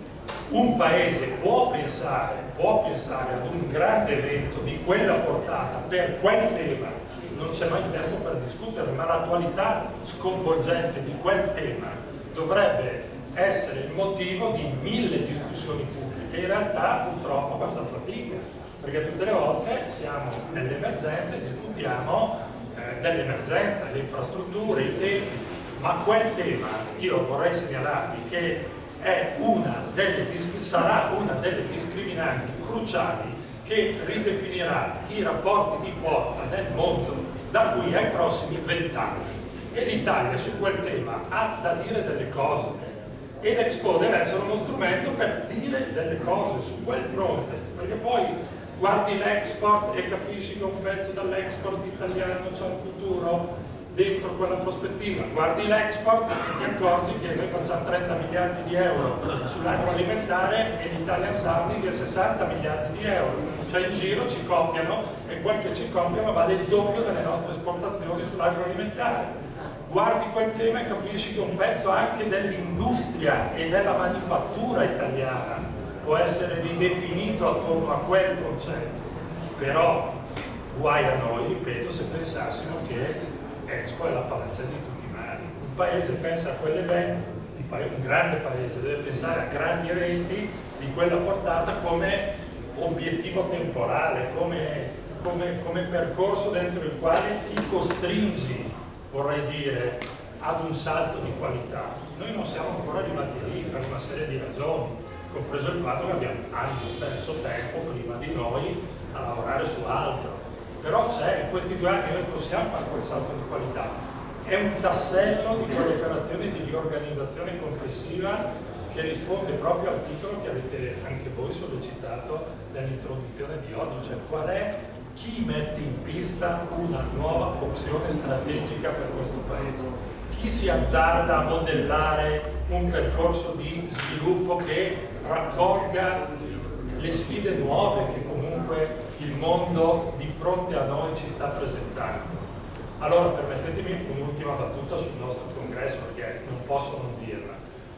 Un paese può pensare, può pensare ad un grande evento di quella portata per quel tema, non c'è mai tempo per discutere, ma l'attualità sconvolgente di quel tema dovrebbe essere il motivo di mille discussioni pubbliche. In realtà purtroppo facciamo fatica, perché tutte le volte siamo nell'emergenza e discutiamo eh, dell'emergenza, le infrastrutture, i tempi, ma quel tema io vorrei segnalarvi che è una delle, sarà una delle discriminanti cruciali che ridefinirà i rapporti di forza nel mondo da qui ai prossimi vent'anni. E l'Italia su quel tema ha da dire delle cose e l'Expo deve essere uno strumento per dire delle cose su quel fronte, perché poi guardi l'export e capisci che un pezzo dall'export italiano c'è un futuro dentro quella prospettiva. Guardi l'export e ti accorgi che noi facciamo trenta miliardi di euro sull'agroalimentare e l'Italia Sounding è sessanta miliardi di euro, cioè in giro ci copiano e quel che ci copiano vale il doppio delle nostre esportazioni sull'agroalimentare. Guardi quel tema e capisci che un pezzo anche dell'industria e della manifattura italiana può essere ridefinito attorno a quel concetto. Però guai a noi, ripeto, se pensassimo che Expo è la panacea di tutti i mali. Un paese pensa a quell'evento, un grande paese deve pensare a grandi eventi di quella portata come obiettivo temporale, come, come, come percorso dentro il quale ti costringi, vorrei dire, ad un salto di qualità. Noi non siamo ancora arrivati lì per una serie di ragioni, compreso il fatto che abbiamo anni perso tempo prima di noi a lavorare su altro. Però c'è, in questi due anni noi possiamo fare quel salto di qualità. È un tassello di quell'operazione di riorganizzazione complessiva che risponde proprio al titolo che avete anche voi sollecitato nell'introduzione di oggi, cioè qual è, chi mette in pista una nuova opzione strategica per questo Paese. Chi si azzarda a modellare un percorso di sviluppo che raccolga le sfide nuove che comunque il mondo di fronte a noi ci sta presentando. Allora permettetemi un'ultima battuta sul nostro congresso, perché non posso non dirla.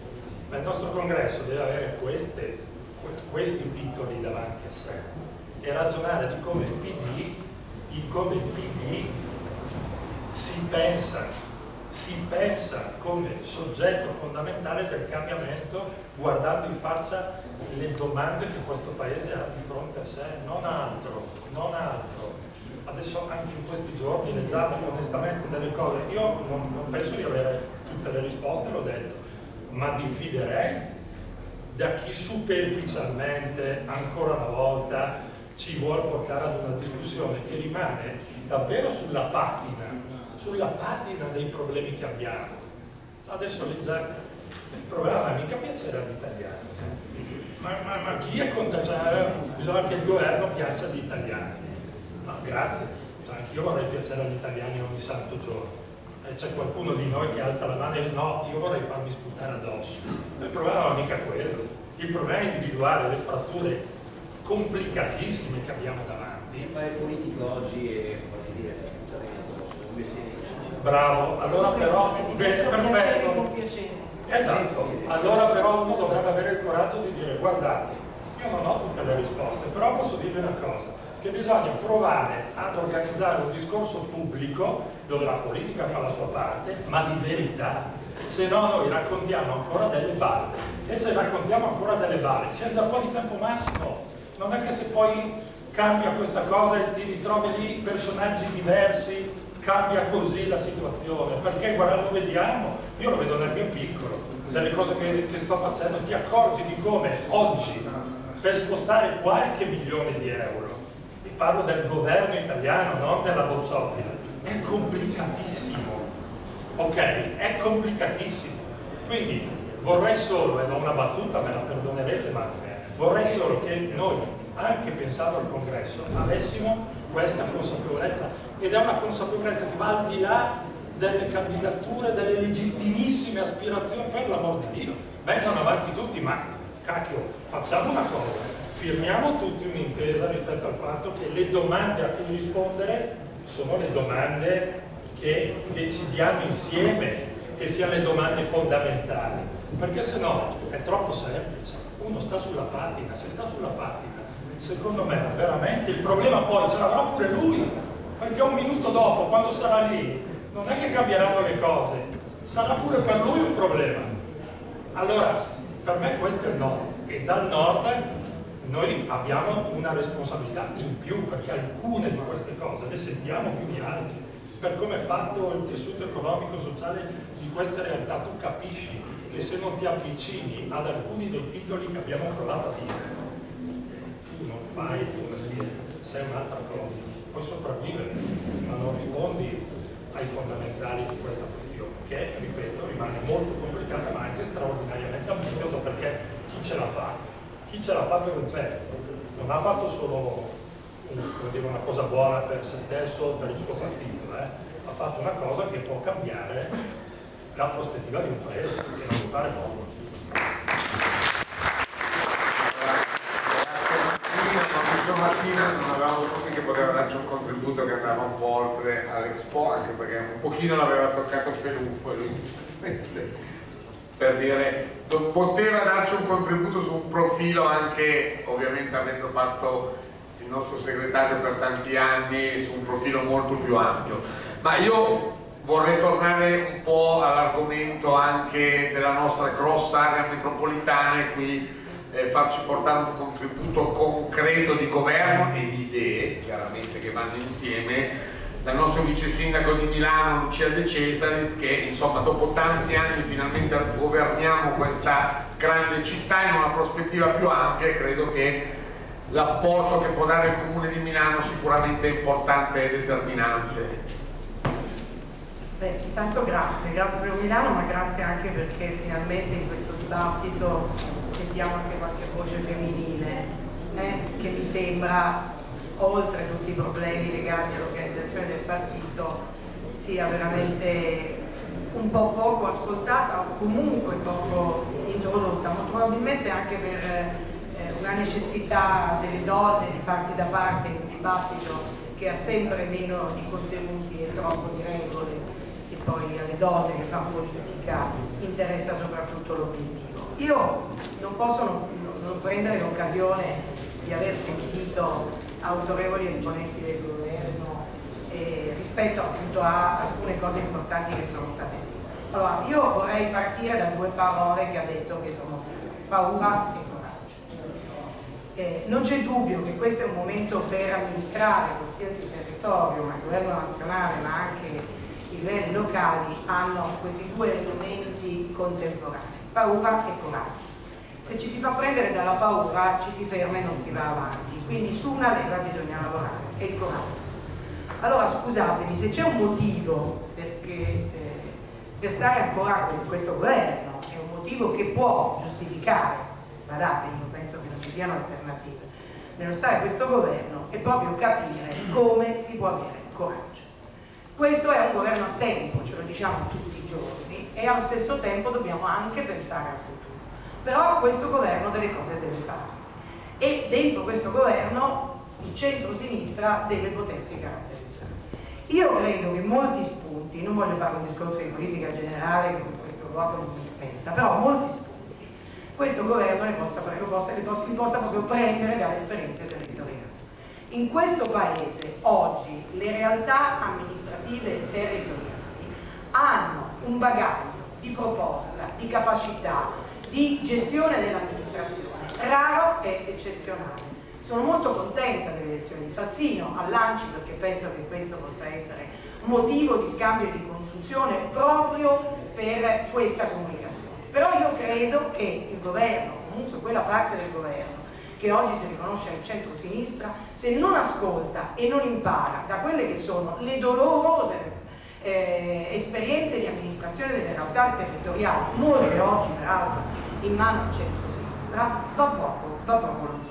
Ma il nostro congresso deve avere queste, questi titoli davanti a sé e ragionare di come il P D, di come il P D si pensa si pensa come soggetto fondamentale del cambiamento, guardando in faccia le domande che questo Paese ha di fronte a sé, non altro, non altro. Adesso anche in questi giorni leggiamo onestamente delle cose, io non, non penso di avere tutte le risposte, l'ho detto, ma diffiderei da chi superficialmente, ancora una volta, ci vuole portare ad una discussione che rimane davvero sulla patina, sulla patina dei problemi che abbiamo. Adesso leggiamo, il problema è mica piacere agli italiani, ma, ma, ma chi è contagiato? Bisogna che il governo piaccia agli italiani. No, grazie, cioè, anch'io vorrei piacere agli italiani ogni santo giorno. E c'è qualcuno di noi che alza la mano e dice no, io vorrei farmi sputare addosso. Il problema non è mica quello, il problema è individuare le fratture complicatissime che abbiamo davanti. Fare politico oggi è, vorrei dire, sputare addosso, un mestiere. Bravo, allora però, bene, perfetto. Esatto, allora però uno dovrebbe avere il coraggio di dire guardate, io non ho tutte le risposte, però posso dirvi una cosa, che bisogna provare ad organizzare un discorso pubblico dove la politica fa la sua parte, ma di verità, se no noi raccontiamo ancora delle balle e se raccontiamo ancora delle balle siamo già fuori tempo massimo, non è che se poi cambia questa cosa e ti ritrovi lì personaggi diversi cambia così la situazione, perché guarda, lo vediamo, io lo vedo nel mio piccolo, delle cose che, che sto facendo, ti accorgi di come oggi per spostare qualche milione di euro, e parlo del governo italiano, non della bocciofila, è complicatissimo, ok? È complicatissimo. Quindi vorrei solo, e non una battuta, me la perdonerete, ma vorrei solo che noi, anche pensando al congresso, avessimo questa consapevolezza, ed è una consapevolezza che va al di là delle candidature, delle legittimissime aspirazioni, per l'amor di Dio, vengono avanti tutti, ma cacchio, facciamo una cosa, firmiamo tutti un'intesa rispetto al fatto che le domande a cui rispondere sono le domande che decidiamo insieme, che siano le domande fondamentali, perché se no è troppo semplice, uno sta sulla patina, se sta sulla patina, secondo me veramente il problema poi ce l'avrà pure lui, perché un minuto dopo, quando sarà lì, non è che cambieranno le cose, sarà pure per lui un problema. Allora, per me questo è il no, e dal nord noi abbiamo una responsabilità in più, perché alcune di queste cose le sentiamo più di altre, per come è fatto il tessuto economico-sociale di queste realtà. Tu capisci che se non ti avvicini ad alcuni dei titoli che abbiamo provato a dire, tu non fai il tuo mestiere, sei un'altra cosa, puoi sopravvivere, ma non rispondi ai fondamentali di questa questione, che, ripeto, rimane molto complicata ma anche straordinariamente ambiziosa, perché chi ce la fa? Chi ce l'ha fatto per un pezzo, non ha fatto solo un, come dire, una cosa buona per se stesso o per il suo partito, eh? Ha fatto una cosa che può cambiare la prospettiva di un paese, che non mi pare poco. Martina non avevamo tutti che poteva darci un contributo che andava un po' oltre all'Expo, anche perché un pochino l'aveva toccato Peluffo e lui giustamente, per dire, poteva darci un contributo su un profilo, anche ovviamente avendo fatto il nostro segretario per tanti anni, su un profilo molto più ampio. Ma io vorrei tornare un po' all'argomento anche della nostra grossa area metropolitana e qui Eh, farci portare un contributo concreto di governo e di idee, chiaramente, che vanno insieme, dal nostro vice sindaco di Milano Lucia De Cesaris, che insomma dopo tanti anni finalmente governiamo questa grande città in una prospettiva più ampia, e credo che l'apporto che può dare il Comune di Milano sicuramente è importante e determinante. Beh, intanto grazie, grazie per Milano, ma grazie anche perché finalmente in questo dibattito sentiamo anche qualche voce femminile, eh, che mi sembra, oltre tutti i problemi legati all'organizzazione del partito, sia veramente un po' poco ascoltata o comunque poco introdotta, ma probabilmente anche per eh, una necessità delle donne di farsi da parte in un dibattito che ha sempre meno di contenuti e troppo di regole, e poi alle donne che fanno politica interessa soprattutto l'obiettivo. Io non posso non, non prendere l'occasione di aver sentito autorevoli esponenti del governo eh, rispetto appunto a alcune cose importanti che sono state dette. Allora, io vorrei partire da due parole che ha detto che sono paura e coraggio. Eh, non c'è dubbio che questo è un momento per amministrare qualsiasi territorio, ma il governo nazionale, ma anche i livelli locali hanno questi due elementi contemporanei. Paura e coraggio. Se ci si fa prendere dalla paura ci si ferma e non si va avanti, quindi su una leva bisogna lavorare, è il coraggio. Allora scusatemi, se c'è un motivo perché, eh, per stare ancora con questo governo, è un motivo che può giustificare, guardate, io penso che non ci siano alternative, nello stare questo governo è proprio capire come si può avere coraggio. Questo è un governo a tempo, ce lo diciamo tutti i giorni, e allo stesso tempo dobbiamo anche pensare al futuro. Però questo governo delle cose deve fare, e dentro questo governo il centro-sinistra deve potersi caratterizzare. Io credo che molti spunti, non voglio fare un discorso di politica generale che con questo luogo non mi spetta, però molti spunti questo governo li possa, li possa, li possa, li possa proprio prendere dalle esperienze territoriali. In questo paese oggi le realtà amministrative e territoriali hanno un bagaglio di proposta, di capacità, di gestione dell'amministrazione raro e eccezionale. Sono molto contenta delle elezioni di Fassino all'Anci, perché penso che questo possa essere motivo di scambio e di congiunzione proprio per questa comunicazione. Però io credo che il governo, comunque quella parte del governo che oggi si riconosce al centro-sinistra, se non ascolta e non impara da quelle che sono le dolorose eh, esperienze di amministrazione delle realtà territoriali, molte oggi peraltro in mano al centro-sinistra, va poco, va poco lontano.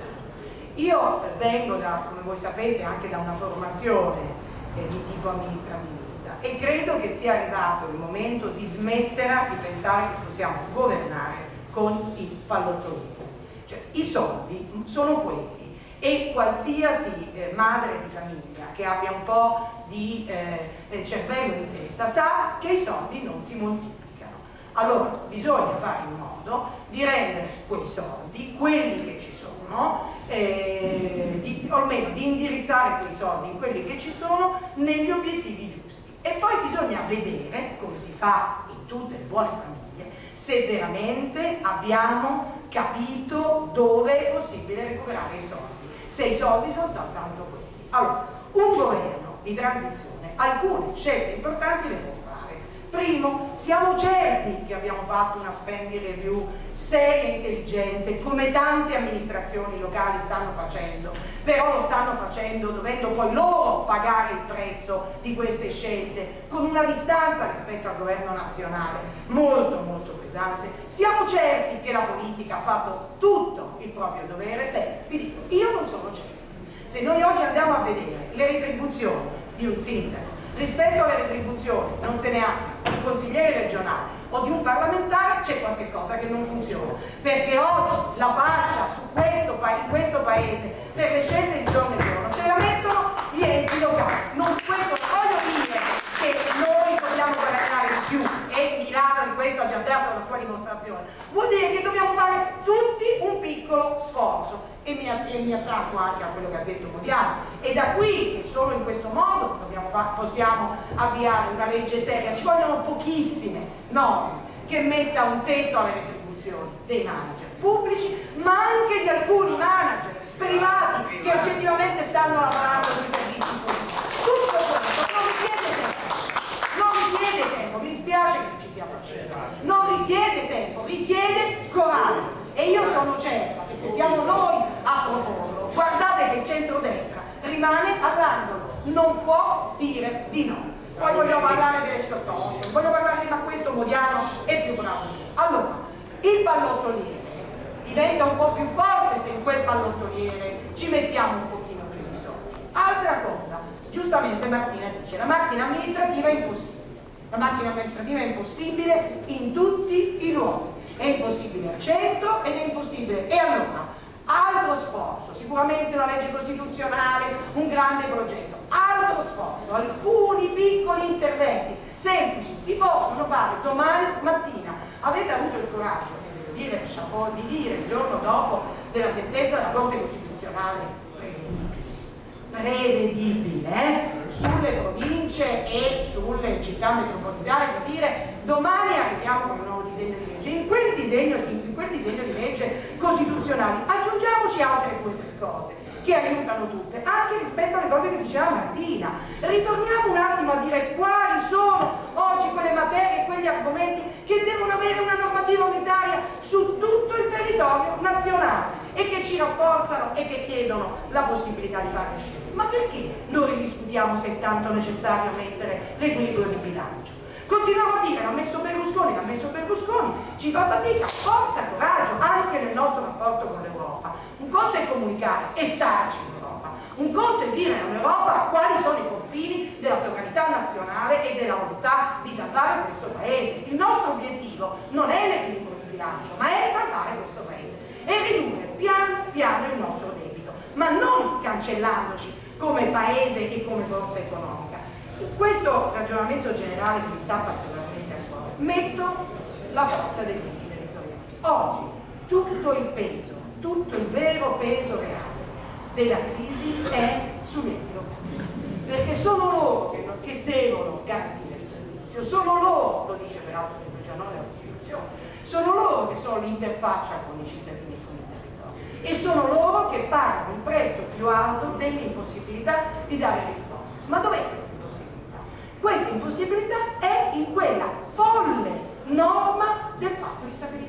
Io vengo da, come voi sapete, anche da una formazione eh, di tipo amministrativista e credo che sia arrivato il momento di smettere di pensare che possiamo governare con i pallottolini. Cioè, i soldi sono quelli e qualsiasi eh, madre di famiglia che abbia un po' di eh, cervello in testa sa che i soldi non si moltiplicano. Allora bisogna fare in modo di rendere quei soldi, quelli che ci sono, eh, di, o almeno di indirizzare quei soldi in quelli che ci sono negli obiettivi giusti. E poi bisogna vedere, come si fa in tutte le buone famiglie, se veramente abbiamo capito dove è possibile recuperare i soldi, se i soldi sono soltanto questi. Allora, un governo di transizione alcune scelte importanti le può fare. Primo, siamo certi che abbiamo fatto una spending review seria e intelligente, come tante amministrazioni locali stanno facendo, però lo stanno facendo dovendo poi loro pagare il prezzo di queste scelte, con una distanza rispetto al governo nazionale molto molto pesante. Siamo certi che la politica ha fatto tutto il proprio dovere? Beh, vi dico, io non sono certa. Se noi oggi andiamo a vedere le retribuzioni di un sindaco rispetto alle retribuzioni, non se ne ha, di un consigliere regionale o di un parlamentare, c'è qualche cosa che non funziona, perché oggi la faccia su questo, in questo paese per le scelte di giorno in giorno ce la mettono gli enti locali. Non, questo voglio dire che noi dobbiamo guadagnare di più, e Milano in questo ha già dato la sua dimostrazione, vuol dire che dobbiamo fare tutti un piccolo sforzo. E mi, e mi attacco anche a quello che ha detto Modiano, e da qui che solo in questo modo dobbiamo fa, possiamo avviare una legge seria. Ci vogliono pochissime norme che metta un tetto alle retribuzioni dei manager pubblici, ma anche di alcuni manager privati che oggettivamente stanno lavorando sui servizi pubblici. Tutto questo non richiede tempo, non richiede tempo, mi dispiace che ci sia passione, non richiede tempo, richiede coraggio. E io sono certa che se siamo noi a proporlo, guardate che il centrodestra rimane all'angolo, non può dire di no. Poi voglio parlare delle stoccone, voglio parlare di ma questo Modiano è più bravo. Allora, il pallottoliere diventa un po' più forte se in quel pallottoliere ci mettiamo un pochino più di soldi. Altra cosa, giustamente Martina dice, la macchina amministrativa è impossibile. La macchina amministrativa è impossibile in tutti i luoghi. È impossibile al centro ed è impossibile. E allora, altro sforzo, sicuramente una legge costituzionale, un grande progetto, altro sforzo, alcuni piccoli interventi semplici si possono fare domani mattina. Avete avuto il coraggio, devo dire, chapeau, di dire il giorno dopo della sentenza della Corte Costituzionale prevedibile, prevedibile eh? sulle province e sulle città metropolitane, di dire domani arriviamo con un nuovo disegno di legge. In quel disegno di, in quel disegno di legge costituzionale aggiungiamoci altre due o tre cose che aiutano tutte, anche rispetto alle cose che diceva Martina. Ritorniamo un attimo a dire quali sono oggi quelle materie e quegli argomenti che devono avere una normativa unitaria su tutto il territorio nazionale e che ci rafforzano e che chiedono la possibilità di fare scelte. Ma perché noi discutiamo se è tanto necessario mettere l'equilibrio di bilancio? Continuiamo a dire, l'ha messo Berlusconi, l'ha messo Berlusconi, ci fa fatica, forza, coraggio, anche nel nostro rapporto con l'Europa. Un conto è comunicare e starci in Europa, un conto è dire all'Europa quali sono i confini della sovranità nazionale e della volontà di salvare questo paese. Il nostro obiettivo non è l'equilibrio di bilancio, ma è salvare questo paese e ridurre piano piano il nostro debito, ma non cancellandoci come paese e come forza economica. In questo ragionamento generale che mi sta particolarmente a cuore, metto la forza degli enti territoriali. Oggi tutto il peso, tutto il vero peso reale della crisi è sugli enti locali, perché sono loro che, che devono garantire il servizio, sono loro, lo dice peraltro l'articolo diciannove della Costituzione, sono loro che sono l'interfaccia con i cittadini e con il territorio, e sono loro che pagano il prezzo più alto dell'impossibilità di dare risposte. Ma dov'è questa impossibilità? Questa impossibilità è in quella folle norma del patto di stabilità.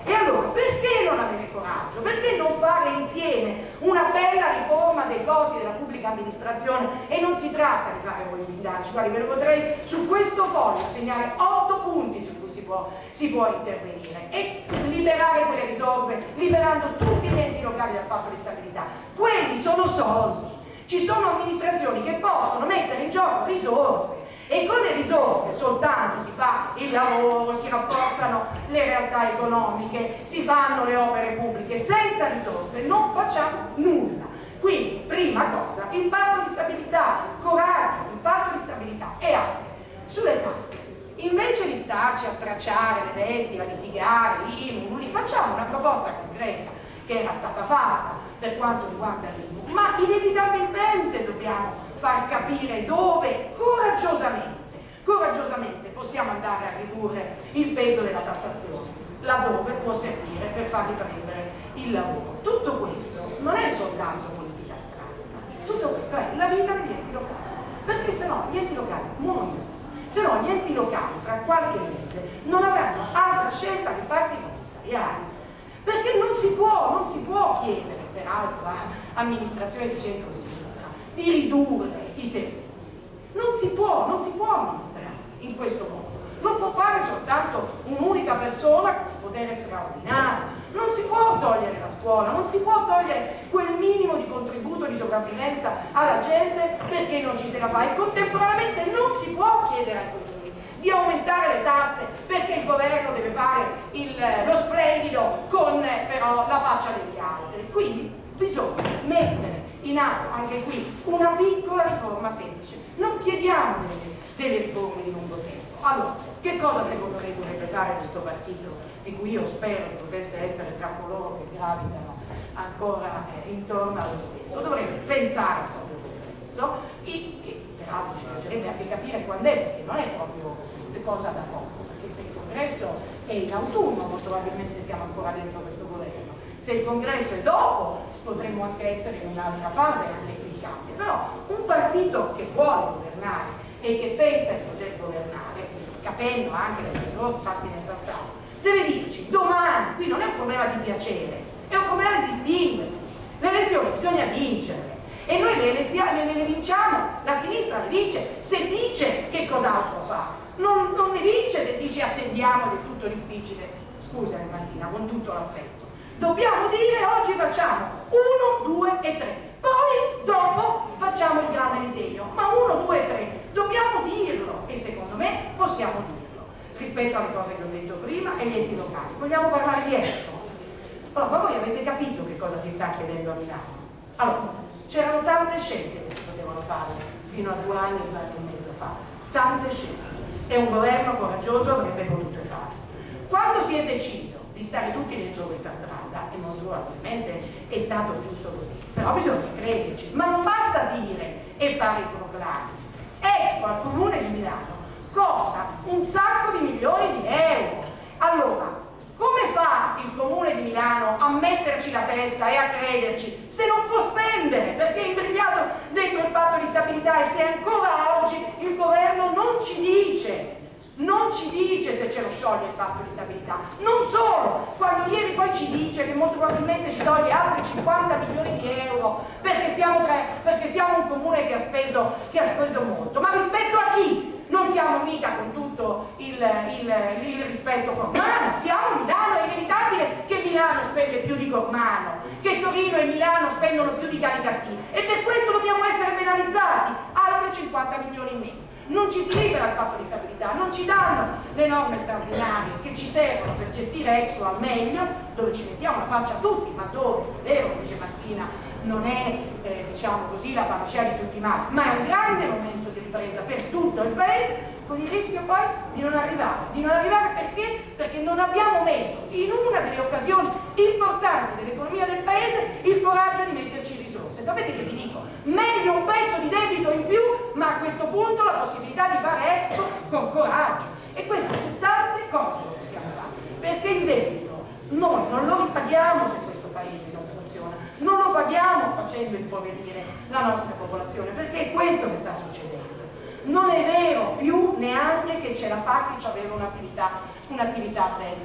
E allora perché non avere coraggio? Perché non fare insieme una bella riforma dei costi della pubblica amministrazione? E non si tratta di fare voi blindarci, guardi, ve lo potrei su questo foglio segnare otto punti su cui si può, si può intervenire e liberare quelle risorse, liberando tutti gli enti locali dal patto di stabilità. Quelli sono soldi, ci sono amministrazioni che possono mettere in gioco risorse. E con le risorse soltanto si fa il lavoro, si rafforzano le realtà economiche, si fanno le opere pubbliche. Senza risorse non facciamo nulla. Quindi, prima cosa, il patto di stabilità, coraggio, il patto di stabilità. E anche sulle tasse. Invece di starci a stracciare le vesti, a litigare, l'I M U, facciamo una proposta concreta che era stata fatta per quanto riguarda l'I M U, ma inevitabilmente dobbiamo far capire dove coraggiosamente, coraggiosamente possiamo andare a ridurre il peso della tassazione, laddove può servire per far riprendere il lavoro. Tutto questo non è soltanto politica strana, tutto questo è la vita degli enti locali, perché se no gli enti locali muoiono, se no gli enti locali fra qualche mese non avranno altra scelta che farsi commissariali, perché non si può, non si può chiedere, peraltro, a amministrazioni di centro-sinistra di ridurre i servizi. Non si può, non si può amministrare in questo modo. Non può fare soltanto un'unica persona con potere straordinario. Non si può togliere la scuola, non si può togliere quel minimo di contributo di sopravvivenza alla gente perché non ci se la fa. E contemporaneamente non si può chiedere ai comuni di aumentare le tasse perché il governo deve fare il, lo splendido con però la faccia degli altri. Quindi bisogna mettere in atto anche qui una piccola riforma semplice. Non chiediamo delle, delle riforme di lungo tempo. Allora, che cosa secondo lei dovrebbe fare questo partito, di cui io spero che potesse essere tra coloro che gravitano ancora eh, intorno allo stesso? Dovrebbe pensare proprio questo, e che peraltro ci piacerebbe anche capire quando è, perché non è proprio cosa da poco, perché se il congresso è in autunno molto probabilmente siamo ancora dentro questo governo. Se il congresso è dopo potremmo anche essere in un'altra fase anche qui cambia, però un partito che vuole governare e che pensa di poter governare, capendo anche dagli errori fatti nel passato, deve dirci domani, qui non è un problema di piacere, è un problema di distinguersi. Le elezioni bisogna vincerle e noi le elezioni le, le vinciamo, la sinistra le vince se dice che cos'altro fa, non, non ne vince se dice attendiamo ed è tutto difficile. Scusa Martina, con tutto l'affetto. Dobbiamo dire oggi facciamo uno, due e tre, poi dopo facciamo il grande disegno, ma uno, due e tre dobbiamo dirlo e secondo me possiamo dirlo rispetto alle cose che ho detto prima e gli enti locali. Vogliamo parlare di Expo? Allora, voi avete capito che cosa si sta chiedendo a Milano? Allora, c'erano tante scelte che si potevano fare fino a due anni, due anni e mezzo fa, tante scelte e un governo coraggioso avrebbe potuto fare. Quando si è deciso di stare tutti dentro questa strada, e molto probabilmente è stato giusto così, però bisogna crederci, ma non basta dire e fare i proclami. Expo al comune di Milano costa un sacco di milioni di euro. Allora, come fa il comune di Milano a metterci la testa e a crederci se non può spendere, perché è imbrigliato dentro il patto di stabilità e se ancora oggi il governo non ci dice non ci dice se ce lo scioglie il patto di stabilità, non solo, quando ieri poi ci dice che molto probabilmente ci toglie altri cinquanta milioni di euro perché siamo, tre, perché siamo un comune che ha, speso, che ha speso molto, ma rispetto a chi? Non siamo mica con tutto il, il, il rispetto Cormano, siamo Milano, è inevitabile che Milano spende più di Cormano, che Torino e Milano spendono più di Canicattì e per questo dobbiamo essere penalizzati, altri cinquanta milioni in meno. Non ci si libera il patto di stabilità, non ci danno le norme straordinarie che ci servono per gestire Expo al meglio, dove ci mettiamo la faccia tutti, ma dove, è vero, dice Martina, non è eh, diciamo così la panacea di tutti i mali, ma è un grande momento di ripresa per tutto il paese, con il rischio poi di non arrivare. Di non arrivare perché? Perché non abbiamo messo in una delle occasioni importanti dell'economia del paese il coraggio di metterci risorse. Sapete che vi dico? Meglio un pezzo di debito in più, ma a questo punto la possibilità di fare Expo con coraggio. E questo su tante cose lo possiamo fare, perché il debito noi non lo ripaghiamo se questo paese non funziona, non lo paghiamo facendo impoverire la nostra popolazione, perché è questo che sta succedendo. Non è vero più neanche che ce la fa chi aveva un'attività un'attività ben,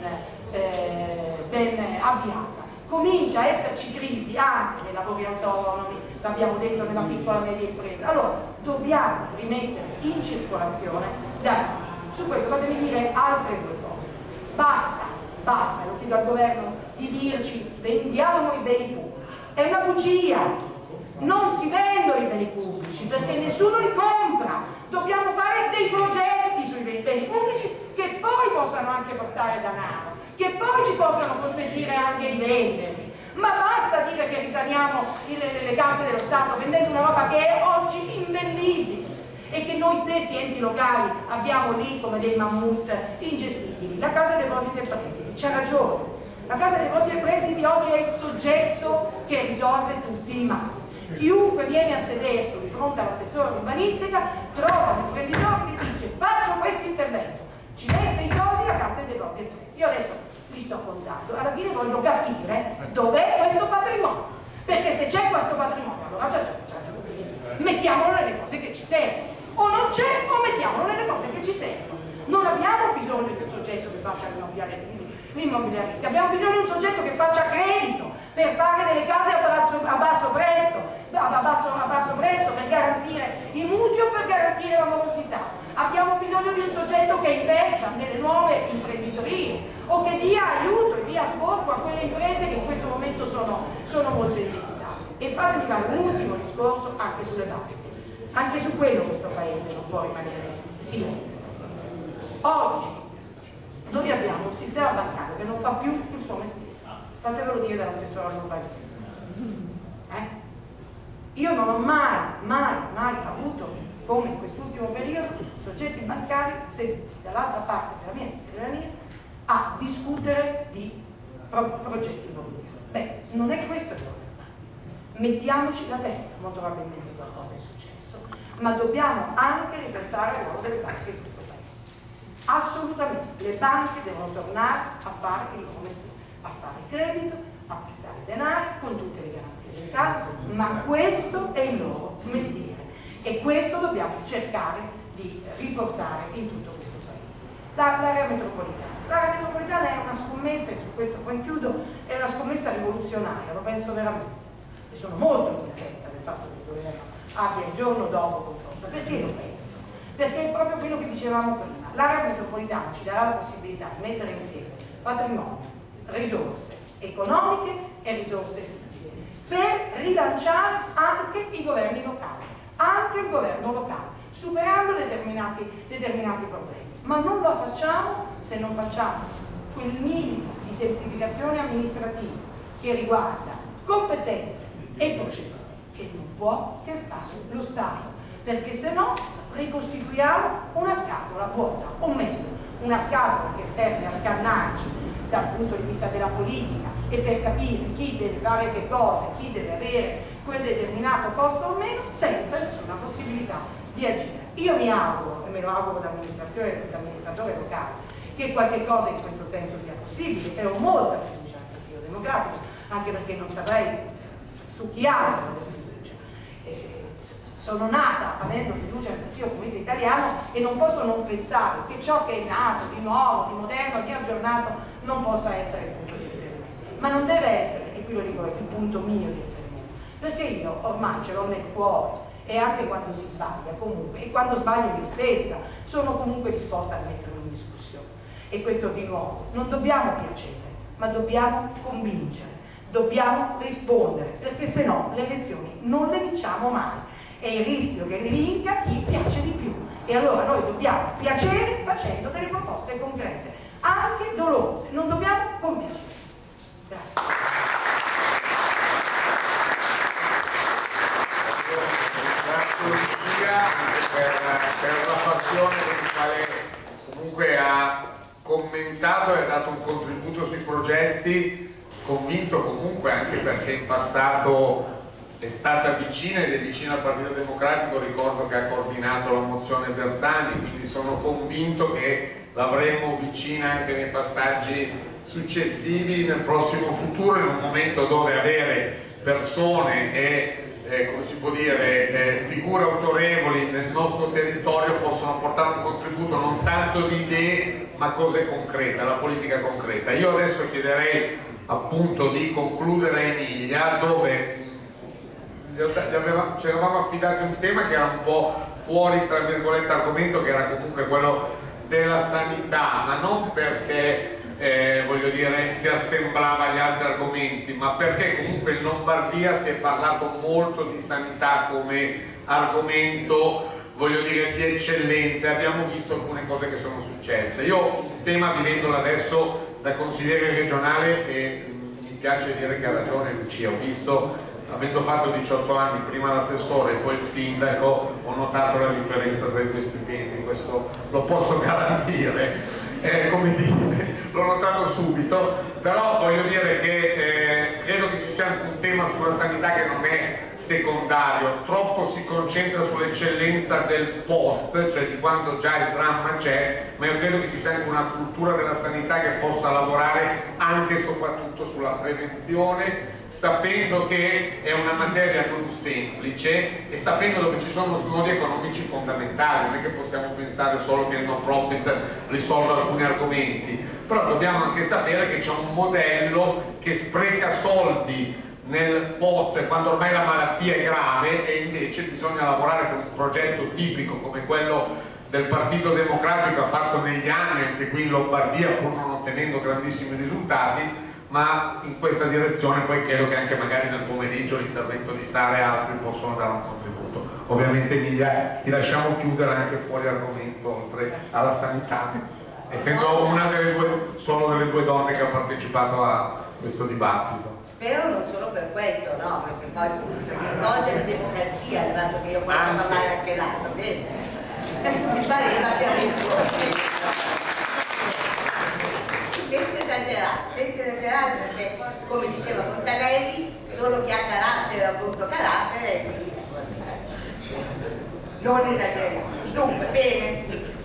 eh, ben avviata. Comincia a esserci crisi anche nei lavori autonomi, l'abbiamo detto, nella piccola e media impresa. Allora dobbiamo rimettere in circolazione denaro. Su questo fatemi dire altre due cose. Basta, basta, lo chiedo al governo, di dirci vendiamo i beni pubblici. È una bugia. Non si vendono i beni pubblici perché nessuno li compra. Dobbiamo fare dei progetti sui beni pubblici che poi possano anche portare denaro, che poi ci possano consentire anche di venderli. Ma basta dire che risaniamo le, le casse dello Stato vendendo una roba che è oggi invendibile e che noi stessi enti locali abbiamo lì come dei mammut ingestibili. La Cassa Depositi e Prestiti c'ha ragione. La Cassa Depositi e Prestiti oggi è il soggetto che risolve tutti i mali. Chiunque viene a sedersi di fronte all'assessore urbanistica trova un imprenditore che dice faccio questo intervento, ci mette i soldi la Cassa dei Depositi e Prestiti. Io adesso li sto contando, alla fine voglio capire dov'è questo patrimonio, perché se c'è questo patrimonio allora c'è mettiamolo nelle cose che ci servono, o non c'è o mettiamolo nelle cose che ci servono. Non abbiamo bisogno di un soggetto che faccia l'immobiliarista, abbiamo bisogno di un soggetto che faccia credito per fare delle case a basso, a basso prezzo, a basso, a basso prezzo, per garantire i mutui o per garantire la morosità. Abbiamo bisogno di un soggetto che investa nelle nuove imprenditorie o che dia aiuto e dia sbocco a quelle imprese che in questo momento sono, sono molto indebitate. E fatemi fare un ultimo discorso anche sulle banche. Anche su quello questo Paese non può rimanere silente. Oggi noi abbiamo un sistema bancario che non fa più il suo mestiere. Fatevelo dire dall'assessore all'urbanismo. Eh? Io non ho mai, mai, mai avuto, come in quest'ultimo periodo, soggetti bancari seduti dall'altra parte della mia scrivania a discutere di pro progetti immobiliari. Beh, non è questo il problema. Mettiamoci la testa, molto probabilmente qualcosa è successo, ma dobbiamo anche ripensare al ruolo delle banche in questo Paese. Assolutamente, le banche devono tornare a fare il loro mestiere, a fare credito, a prestare denaro con tutte le garanzie del caso, ma questo è il loro mestiere e questo dobbiamo cercare di riportare in tutto questo Paese. L'area metropolitana. L'area metropolitana è una scommessa, e su questo poi chiudo, è una scommessa rivoluzionaria, lo penso veramente. E sono molto contenta del fatto che il governo abbia il giorno dopo confronto. Perché lo penso? Perché è proprio quello che dicevamo prima. L'area metropolitana ci darà la possibilità di mettere insieme patrimonio, risorse economiche e risorse fisiche per rilanciare anche i governi locali, anche il governo locale, superando determinati, determinati problemi. Ma non lo facciamo se non facciamo quel minimo di semplificazione amministrativa che riguarda competenze e procedure che non può che fare lo Stato, perché se no ricostituiamo una scatola vuota, o meglio, una scatola che serve a scannarci dal punto di vista della politica e per capire chi deve fare che cosa, chi deve avere quel determinato posto o meno, senza nessuna possibilità di agire. Io mi auguro, e me lo auguro da amministrazione e da amministratore locale, che qualche cosa in questo senso sia possibile, e ho molta fiducia nel Partito Democratico, anche perché non saprei su chi ha la fiducia. Eh, sono nata avendo fiducia nel Partito Comunista Italiano e non posso non pensare che ciò che è nato di nuovo, di moderno, di aggiornato non possa essere il punto di riferimento. Ma non deve essere, e qui lo dico, il punto mio di riferimento, perché io ormai ce l'ho nel cuore e anche quando si sbaglia comunque, e quando sbaglio io stessa, sono comunque disposta a metterlo in discussione. E questo di nuovo, non dobbiamo piacere, ma dobbiamo convincere, dobbiamo rispondere, perché se no le elezioni non le vinciamo mai. È il rischio che le vinca chi piace di più. E allora noi dobbiamo piacere facendo delle proposte concrete, anche dolorose, non dobbiamo compiacere. Grazie. Per, per la passione con la quale comunque ha commentato e ha dato un contributo sui progetti, convinto comunque anche perché in passato è stata vicina ed è vicina al Partito Democratico, ricordo che ha coordinato la mozione Bersani, quindi sono convinto che l'avremo vicina anche nei passaggi successivi nel prossimo futuro, in un momento dove avere persone e eh, come si può dire, eh, figure autorevoli nel nostro territorio possono portare un contributo non tanto di idee ma cose concrete, la politica concreta. Io adesso chiederei appunto di concludere Emilia, dove ci eravamo affidati un tema che era un po' fuori tra virgolette argomento, che era comunque quello della sanità, ma non perché eh, voglio dire si assemblava agli altri argomenti, ma perché comunque in Lombardia si è parlato molto di sanità come argomento, voglio dire, di eccellenza. Abbiamo visto alcune cose che sono successe. Io il tema, vivendolo adesso da consigliere regionale, e mi piace dire che ha ragione Lucia, ho visto, avendo fatto diciotto anni, prima l'assessore e poi il sindaco, ho notato la differenza tra i due stipendi, questo lo posso garantire, eh, come dite, l'ho notato subito, però voglio dire che eh, credo che ci sia anche un tema sulla sanità che non è secondario, troppo si concentra sull'eccellenza del post, cioè di quando già il dramma c'è, ma io credo che ci sia anche una cultura della sanità che possa lavorare anche e soprattutto sulla prevenzione, sapendo che è una materia non semplice e sapendo dove ci sono snodi economici fondamentali. Non è che possiamo pensare solo che il no profit risolva alcuni argomenti, però dobbiamo anche sapere che c'è un modello che spreca soldi nel post quando ormai la malattia è grave, e invece bisogna lavorare con un progetto tipico come quello del Partito Democratico che ha fatto negli anni anche qui in Lombardia, pur non ottenendo grandissimi risultati, ma in questa direzione. Poi credo che anche magari nel pomeriggio l'intervento di Sara e altri possono dare un contributo. Ovviamente Emilia ti lasciamo chiudere anche fuori argomento, oltre alla sanità, essendo una delle due, solo delle due donne che ha partecipato a questo dibattito. Spero non solo per questo, no, perché poi un'oggi di democrazia, il fatto che io possa Anzi. parlare anche là, va bene? Mi pareva che avessi senza esagerare, senza esagerare, perché come diceva Montanelli, solo chi ha carattere ha avuto carattere, quindi non esageriamo. Dunque, bene,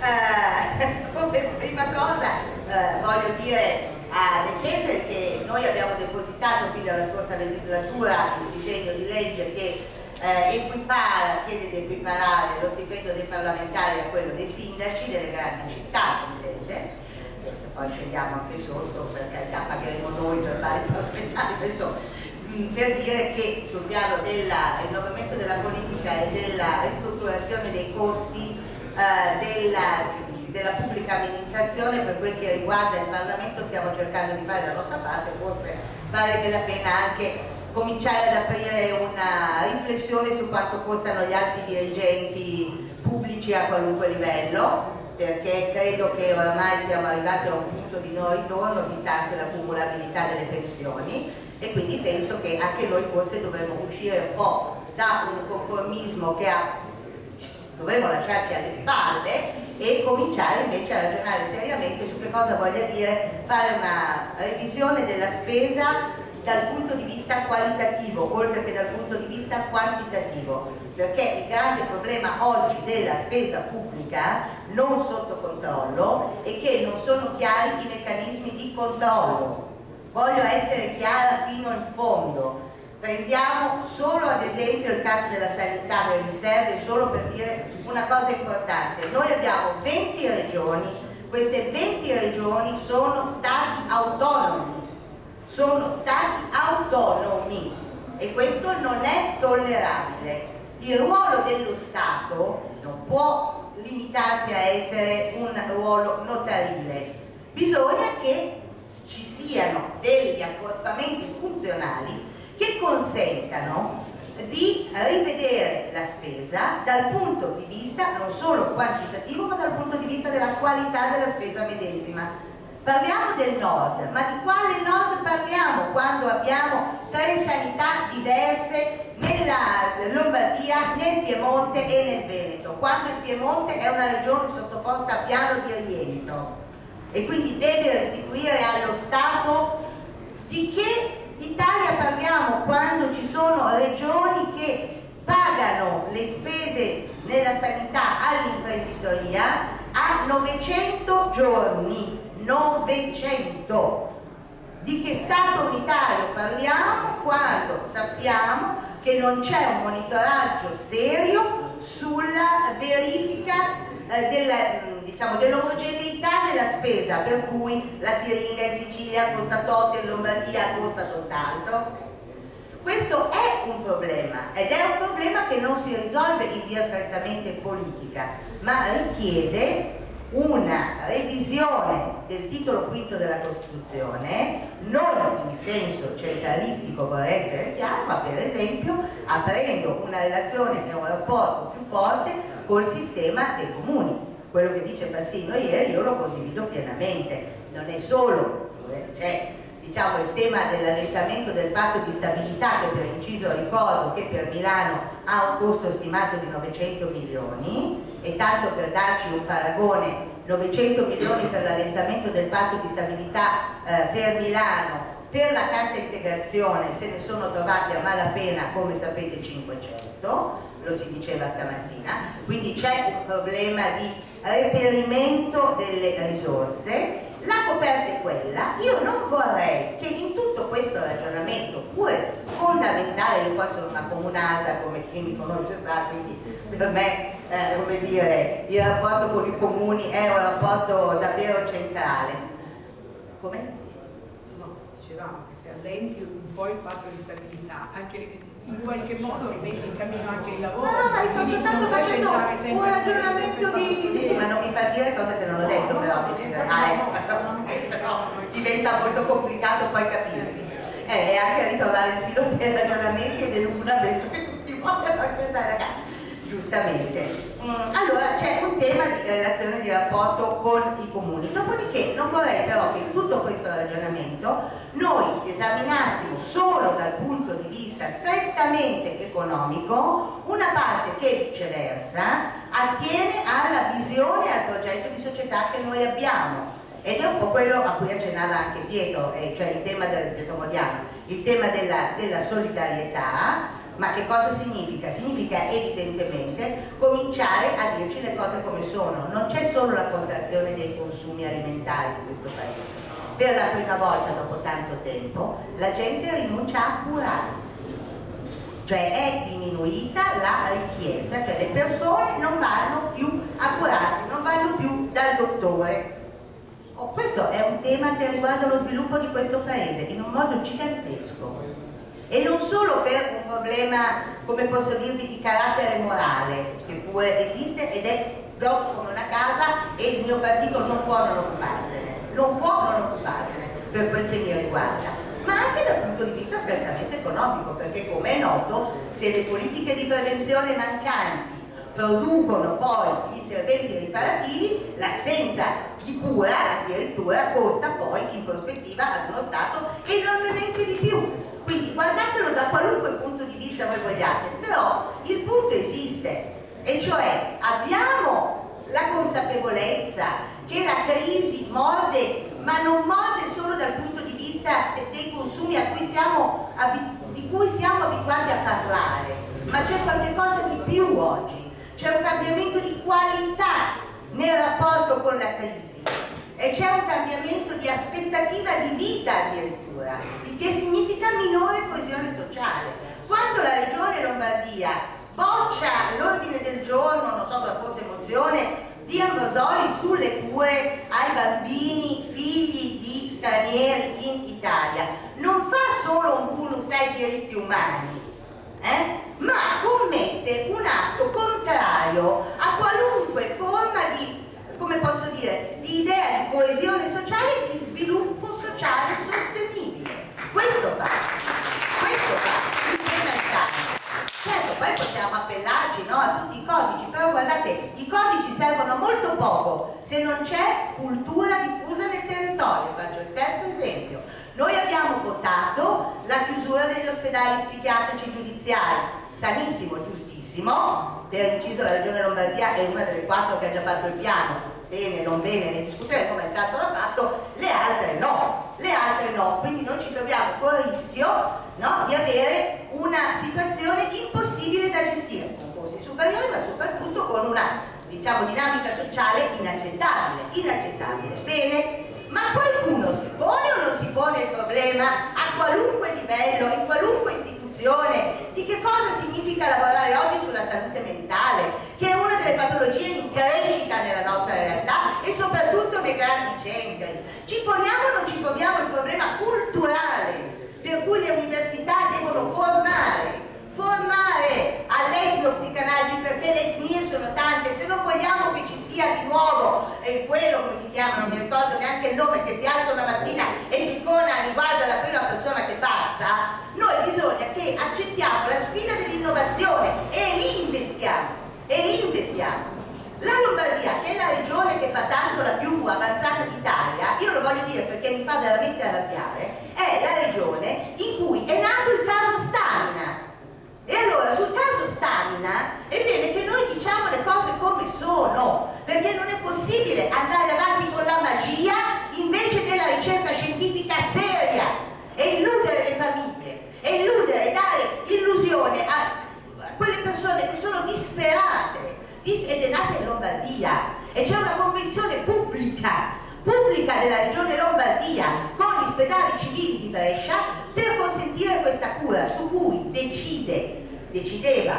eh, come prima cosa eh, voglio dire a De Cesare che noi abbiamo depositato fin dalla scorsa legislatura il disegno di legge che eh, equipara, chiede di equiparare lo stipendio dei parlamentari a quello dei sindaci delle grandi città, intende. Se poi scegliamo anche sotto, per carità pagheremo noi per fare i parlamentari, insomma, per dire che sul piano del rinnovamento della politica e della ristrutturazione dei costi eh, della, della pubblica amministrazione, per quel che riguarda il Parlamento stiamo cercando di fare la nostra parte. Forse varrebbe la pena anche cominciare ad aprire una riflessione su quanto costano gli alti dirigenti pubblici a qualunque livello, perché credo che oramai siamo arrivati a un punto di non ritorno, vista anche la cumulabilità delle pensioni, e quindi penso che anche noi forse dovremmo uscire un po' da un conformismo che ha, dovremmo lasciarci alle spalle e cominciare invece a ragionare seriamente su che cosa voglia dire fare una revisione della spesa dal punto di vista qualitativo oltre che dal punto di vista quantitativo, perché il grande problema oggi della spesa pubblica non sotto controllo è che non sono chiari i meccanismi di controllo. Voglio essere chiara fino in fondo. Prendiamo solo ad esempio il caso della sanità, che mi serve solo per dire una cosa importante. Noi abbiamo venti regioni, queste venti regioni sono stati autonomi, sono stati autonomi e questo non è tollerabile. Il ruolo dello Stato non può limitarsi a essere un ruolo notarile, bisogna che ci siano degli accorpamenti funzionali che consentano di rivedere la spesa dal punto di vista non solo quantitativo ma dal punto di vista della qualità della spesa medesima. Parliamo del nord, ma di quale nord parliamo quando abbiamo tre sanità diverse nella Lombardia, nel Piemonte e nel Veneto, quando il Piemonte è una regione sottoposta a piano di rientro e quindi deve restituire allo Stato? Di che Italia parliamo quando ci sono regioni che pagano le spese nella sanità all'imprenditoria a novecento giorni? novecento! Di che Stato unitario parliamo quando sappiamo che non c'è un monitoraggio serio sulla verifica eh, della, diciamo, dell'omogeneità della spesa, per cui la siringa in Sicilia costa tot, in Lombardia costa tutt'altro. Questo è un problema ed è un problema che non si risolve in via strettamente politica, ma richiede una revisione del titolo quinto della Costituzione, non in senso centralistico, vorrei essere chiaro, ma per esempio aprendo una relazione e un rapporto più forte col sistema dei comuni. Quello che dice Fassino ieri io lo condivido pienamente, non è solo, c'è diciamo il tema dell'allentamento del patto di stabilità, che per inciso ricordo che per Milano ha un costo stimato di novecento milioni, e tanto per darci un paragone, novecento milioni per l'allentamento del patto di stabilità eh, per Milano, per la cassa integrazione se ne sono trovati a malapena, come sapete, cinquecento, lo si diceva stamattina, quindi c'è un problema di reperimento delle risorse. La coperta è quella. Io non vorrei che in tutto questo ragionamento, pure fondamentale, io poi sono una comunata, come chi mi conosce sa, quindi per me eh, come dire, il rapporto con i comuni è un rapporto davvero centrale. Come? No, dicevamo che se allenti un po' il patto di stabilità, anche in qualche modo rimetti in cammino anche il lavoro. No, no, ma io sto soltanto facendo un ragionamento di, di, di sì, ma non mi fa dire cose che non ho detto, però in generale no, diventa molto complicato poi capirsi. Eh, e anche a ritrovare il filo dei ragionamenti e dell'una penso che tutti vogliono anche andare a casa. Giustamente. Mm, allora c'è un tema di relazione di rapporto con i comuni. Dopodiché non vorrei però che in tutto questo ragionamento noi esaminassimo solo dal punto di vista strettamente economico una parte che viceversa attiene alla visione e al progetto di società che noi abbiamo. Ed è un po' quello a cui accennava anche Pietro, eh, cioè il tema del Pietro Modiano, il tema della, della solidarietà. Ma che cosa significa? Significa evidentemente cominciare a dirci le cose come sono. Non c'è solo la contrazione dei consumi alimentari in questo paese. Per la prima volta dopo tanto tempo la gente rinuncia a curarsi, cioè è diminuita la richiesta, cioè le persone non vanno più a curarsi, non vanno più dal dottore. Oh, questo è un tema che riguarda lo sviluppo di questo paese in un modo gigantesco. E non solo per un problema, come posso dirvi, di carattere morale, che pure esiste ed è grosso come una casa e il mio partito non può non occuparsene, non può non occuparsene per quel che mi riguarda, ma anche dal punto di vista strettamente economico, perché come è noto, se le politiche di prevenzione mancanti producono poi gli interventi riparativi, l'assenza di cura addirittura costa poi in prospettiva ad uno Stato enormemente di più. Quindi guardatelo da qualunque punto di vista voi vogliate, però il punto esiste, e cioè abbiamo la consapevolezza che la crisi morde, ma non morde solo dal punto di vista de dei consumi a cui siamo, di cui siamo abituati a parlare, ma c'è qualcosa di più oggi, c'è un cambiamento di qualità nel rapporto con la crisi. E c'è un cambiamento di aspettativa di vita addirittura, il che significa minore coesione sociale. Quando la Regione Lombardia boccia l'ordine del giorno, non so per forse emozione, di Ambrosoli sulle cure ai bambini figli di stranieri in Italia, non fa solo un vulnus ai diritti umani, eh? ma commette un atto contrario a qualunque forma di, come posso dire, di idea di coesione sociale e di sviluppo sociale sostenibile. Questo fa, questo fa, il tema è stato. Certo, poi possiamo appellarci, no, a tutti i codici, però guardate, i codici servono molto poco se non c'è cultura diffusa nel territorio. Faccio il terzo esempio. Noi abbiamo votato la chiusura degli ospedali psichiatrici giudiziari, sanissimo, giustissimo, per inciso la Regione Lombardia è una delle quattro che ha già fatto il piano, bene, non bene, ne discuteremo, come tanto l'ha fatto, le altre no, le altre no, quindi noi ci troviamo con il rischio, no, di avere una situazione impossibile da gestire, con costi superiori, ma soprattutto con una, diciamo, dinamica sociale inaccettabile, inaccettabile, bene, ma qualcuno si pone o non si pone il problema a qualunque livello, in qualunque istituzione, di di che cosa significa lavorare oggi sulla salute mentale, che è una delle patologie in crescita nella nostra realtà e soprattutto nei grandi centri. Ci poniamo o non ci poniamo il problema culturale per cui le università devono formare formare all'etnopsicanalisi, perché le etnie sono tante, se non vogliamo che ci sia di nuovo eh, quello, come si chiama, non mi ricordo neanche il nome, che si alza una mattina e piccona riguardo alla prima persona che passa, noi bisogna che accettiamo la sfida dell'innovazione e lì investiamo, e lì investiamo. La Lombardia, che è la regione che fa tanto la più avanzata d'Italia, io lo voglio dire perché mi fa veramente arrabbiare, è la regione in cui è nato il caso Stamina. E allora sul caso Stamina è bene che noi diciamo le cose come sono, perché non è possibile andare avanti con la magia invece della ricerca scientifica seria e illudere le famiglie e illudere e dare illusione a quelle persone che sono disperate. Ed è nata in Lombardia e c'è una convenzione pubblica pubblica della regione Lombardia con gli ospedali civili di Brescia per consentire questa cura, su cui decide, decideva,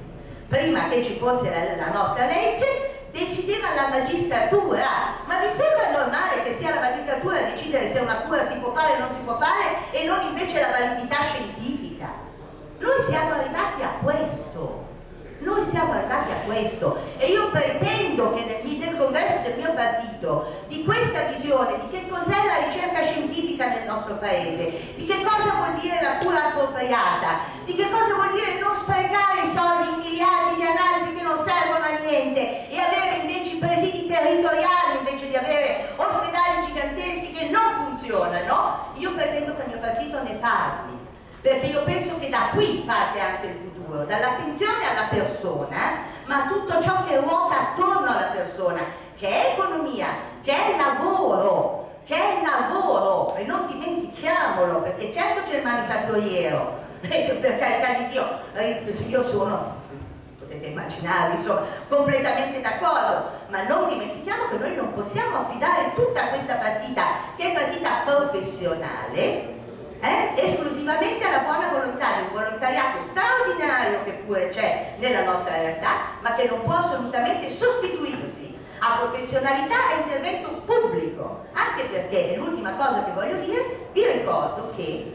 prima che ci fosse la, la nostra legge, decideva la magistratura. Ma vi sembra normale che sia la magistratura a decidere se una cura si può fare o non si può fare e non invece la validità scientifica? Noi siamo arrivati a questo. Noi siamo arrivati a questo e io pretendo che nel, nel congresso del mio partito di questa visione di che cos'è la ricerca scientifica nel nostro paese, di che cosa vuol dire la cura appropriata, di che cosa vuol dire non sprecare i soldi in miliardi di analisi che non servono a niente e avere invece i presidi territoriali invece di avere ospedali giganteschi che non funzionano, io pretendo che il mio partito ne parli, perché io penso che da qui parte anche il futuro, dall'attenzione alla persona, ma tutto ciò che ruota attorno alla persona, che è economia, che è lavoro, che è lavoro, e non dimentichiamolo, perché certo c'è il manifatturiero, e per carità di Dio, io sono, potete immaginare, insomma, completamente d'accordo, ma non dimentichiamo che noi non possiamo affidare tutta questa partita, che è partita professionale, Eh, esclusivamente alla buona volontà di un volontariato straordinario che pure c'è nella nostra realtà, ma che non può assolutamente sostituirsi a professionalità e intervento pubblico, anche perché, è l'ultima cosa che voglio dire, vi ricordo che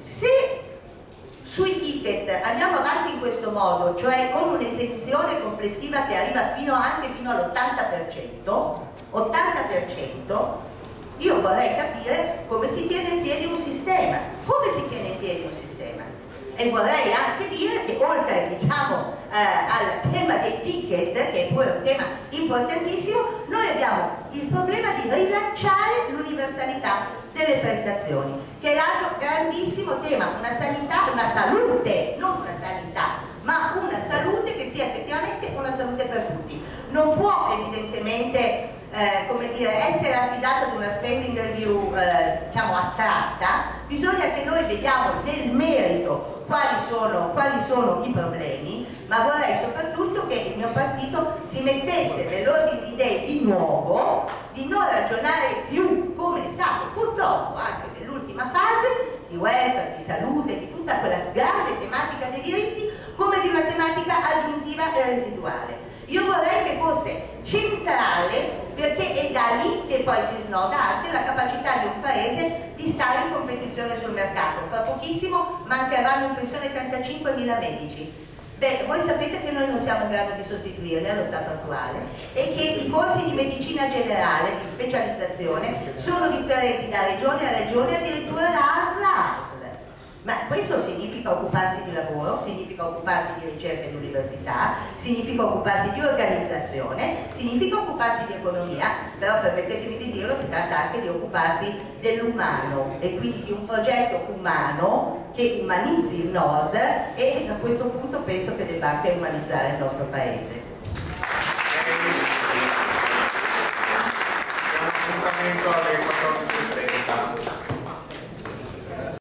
se sui ticket andiamo avanti in questo modo, cioè con un'esenzione complessiva che arriva fino anche fino all'ottanta per cento, ottanta per cento, io vorrei capire come si tiene in piedi un sistema, come si tiene in piedi un sistema. E vorrei anche dire che oltre, diciamo, eh, al tema dei ticket, che è pure un tema importantissimo, noi abbiamo il problema di rilanciare l'universalità delle prestazioni, che è l'altro grandissimo tema, una sanità, una salute, non una sanità, ma una salute che sia effettivamente una salute per tutti. Non può evidentemente Eh, come dire, essere affidata ad una spending review eh, diciamo astratta, bisogna che noi vediamo nel merito quali sono, quali sono i problemi, ma vorrei soprattutto che il mio partito si mettesse nell'ordine di idee di nuovo, di non ragionare più come è stato purtroppo anche nell'ultima fase di welfare, di salute, di tutta quella grande tematica dei diritti, come di matematica aggiuntiva e residuale. Io vorrei che fosse centrale, perché è da lì che poi si snoda anche la capacità di un paese di stare in competizione sul mercato. Fra pochissimo mancheranno in pensione trentacinquemila medici. Beh, voi sapete che noi non siamo in grado di sostituirli allo stato attuale e che i corsi di medicina generale, di specializzazione, sono differenti da regione a regione, addirittura da A S L A S L. Ma questo significa occuparsi di lavoro, significa occuparsi di ricerca e di università, significa occuparsi di organizzazione, significa occuparsi di economia, però permettetemi di dirlo, si tratta anche di occuparsi dell'umano e quindi di un progetto umano che umanizzi il Nord, e a questo punto penso che debba anche umanizzare il nostro Paese. Buon appuntamento alle quattordici.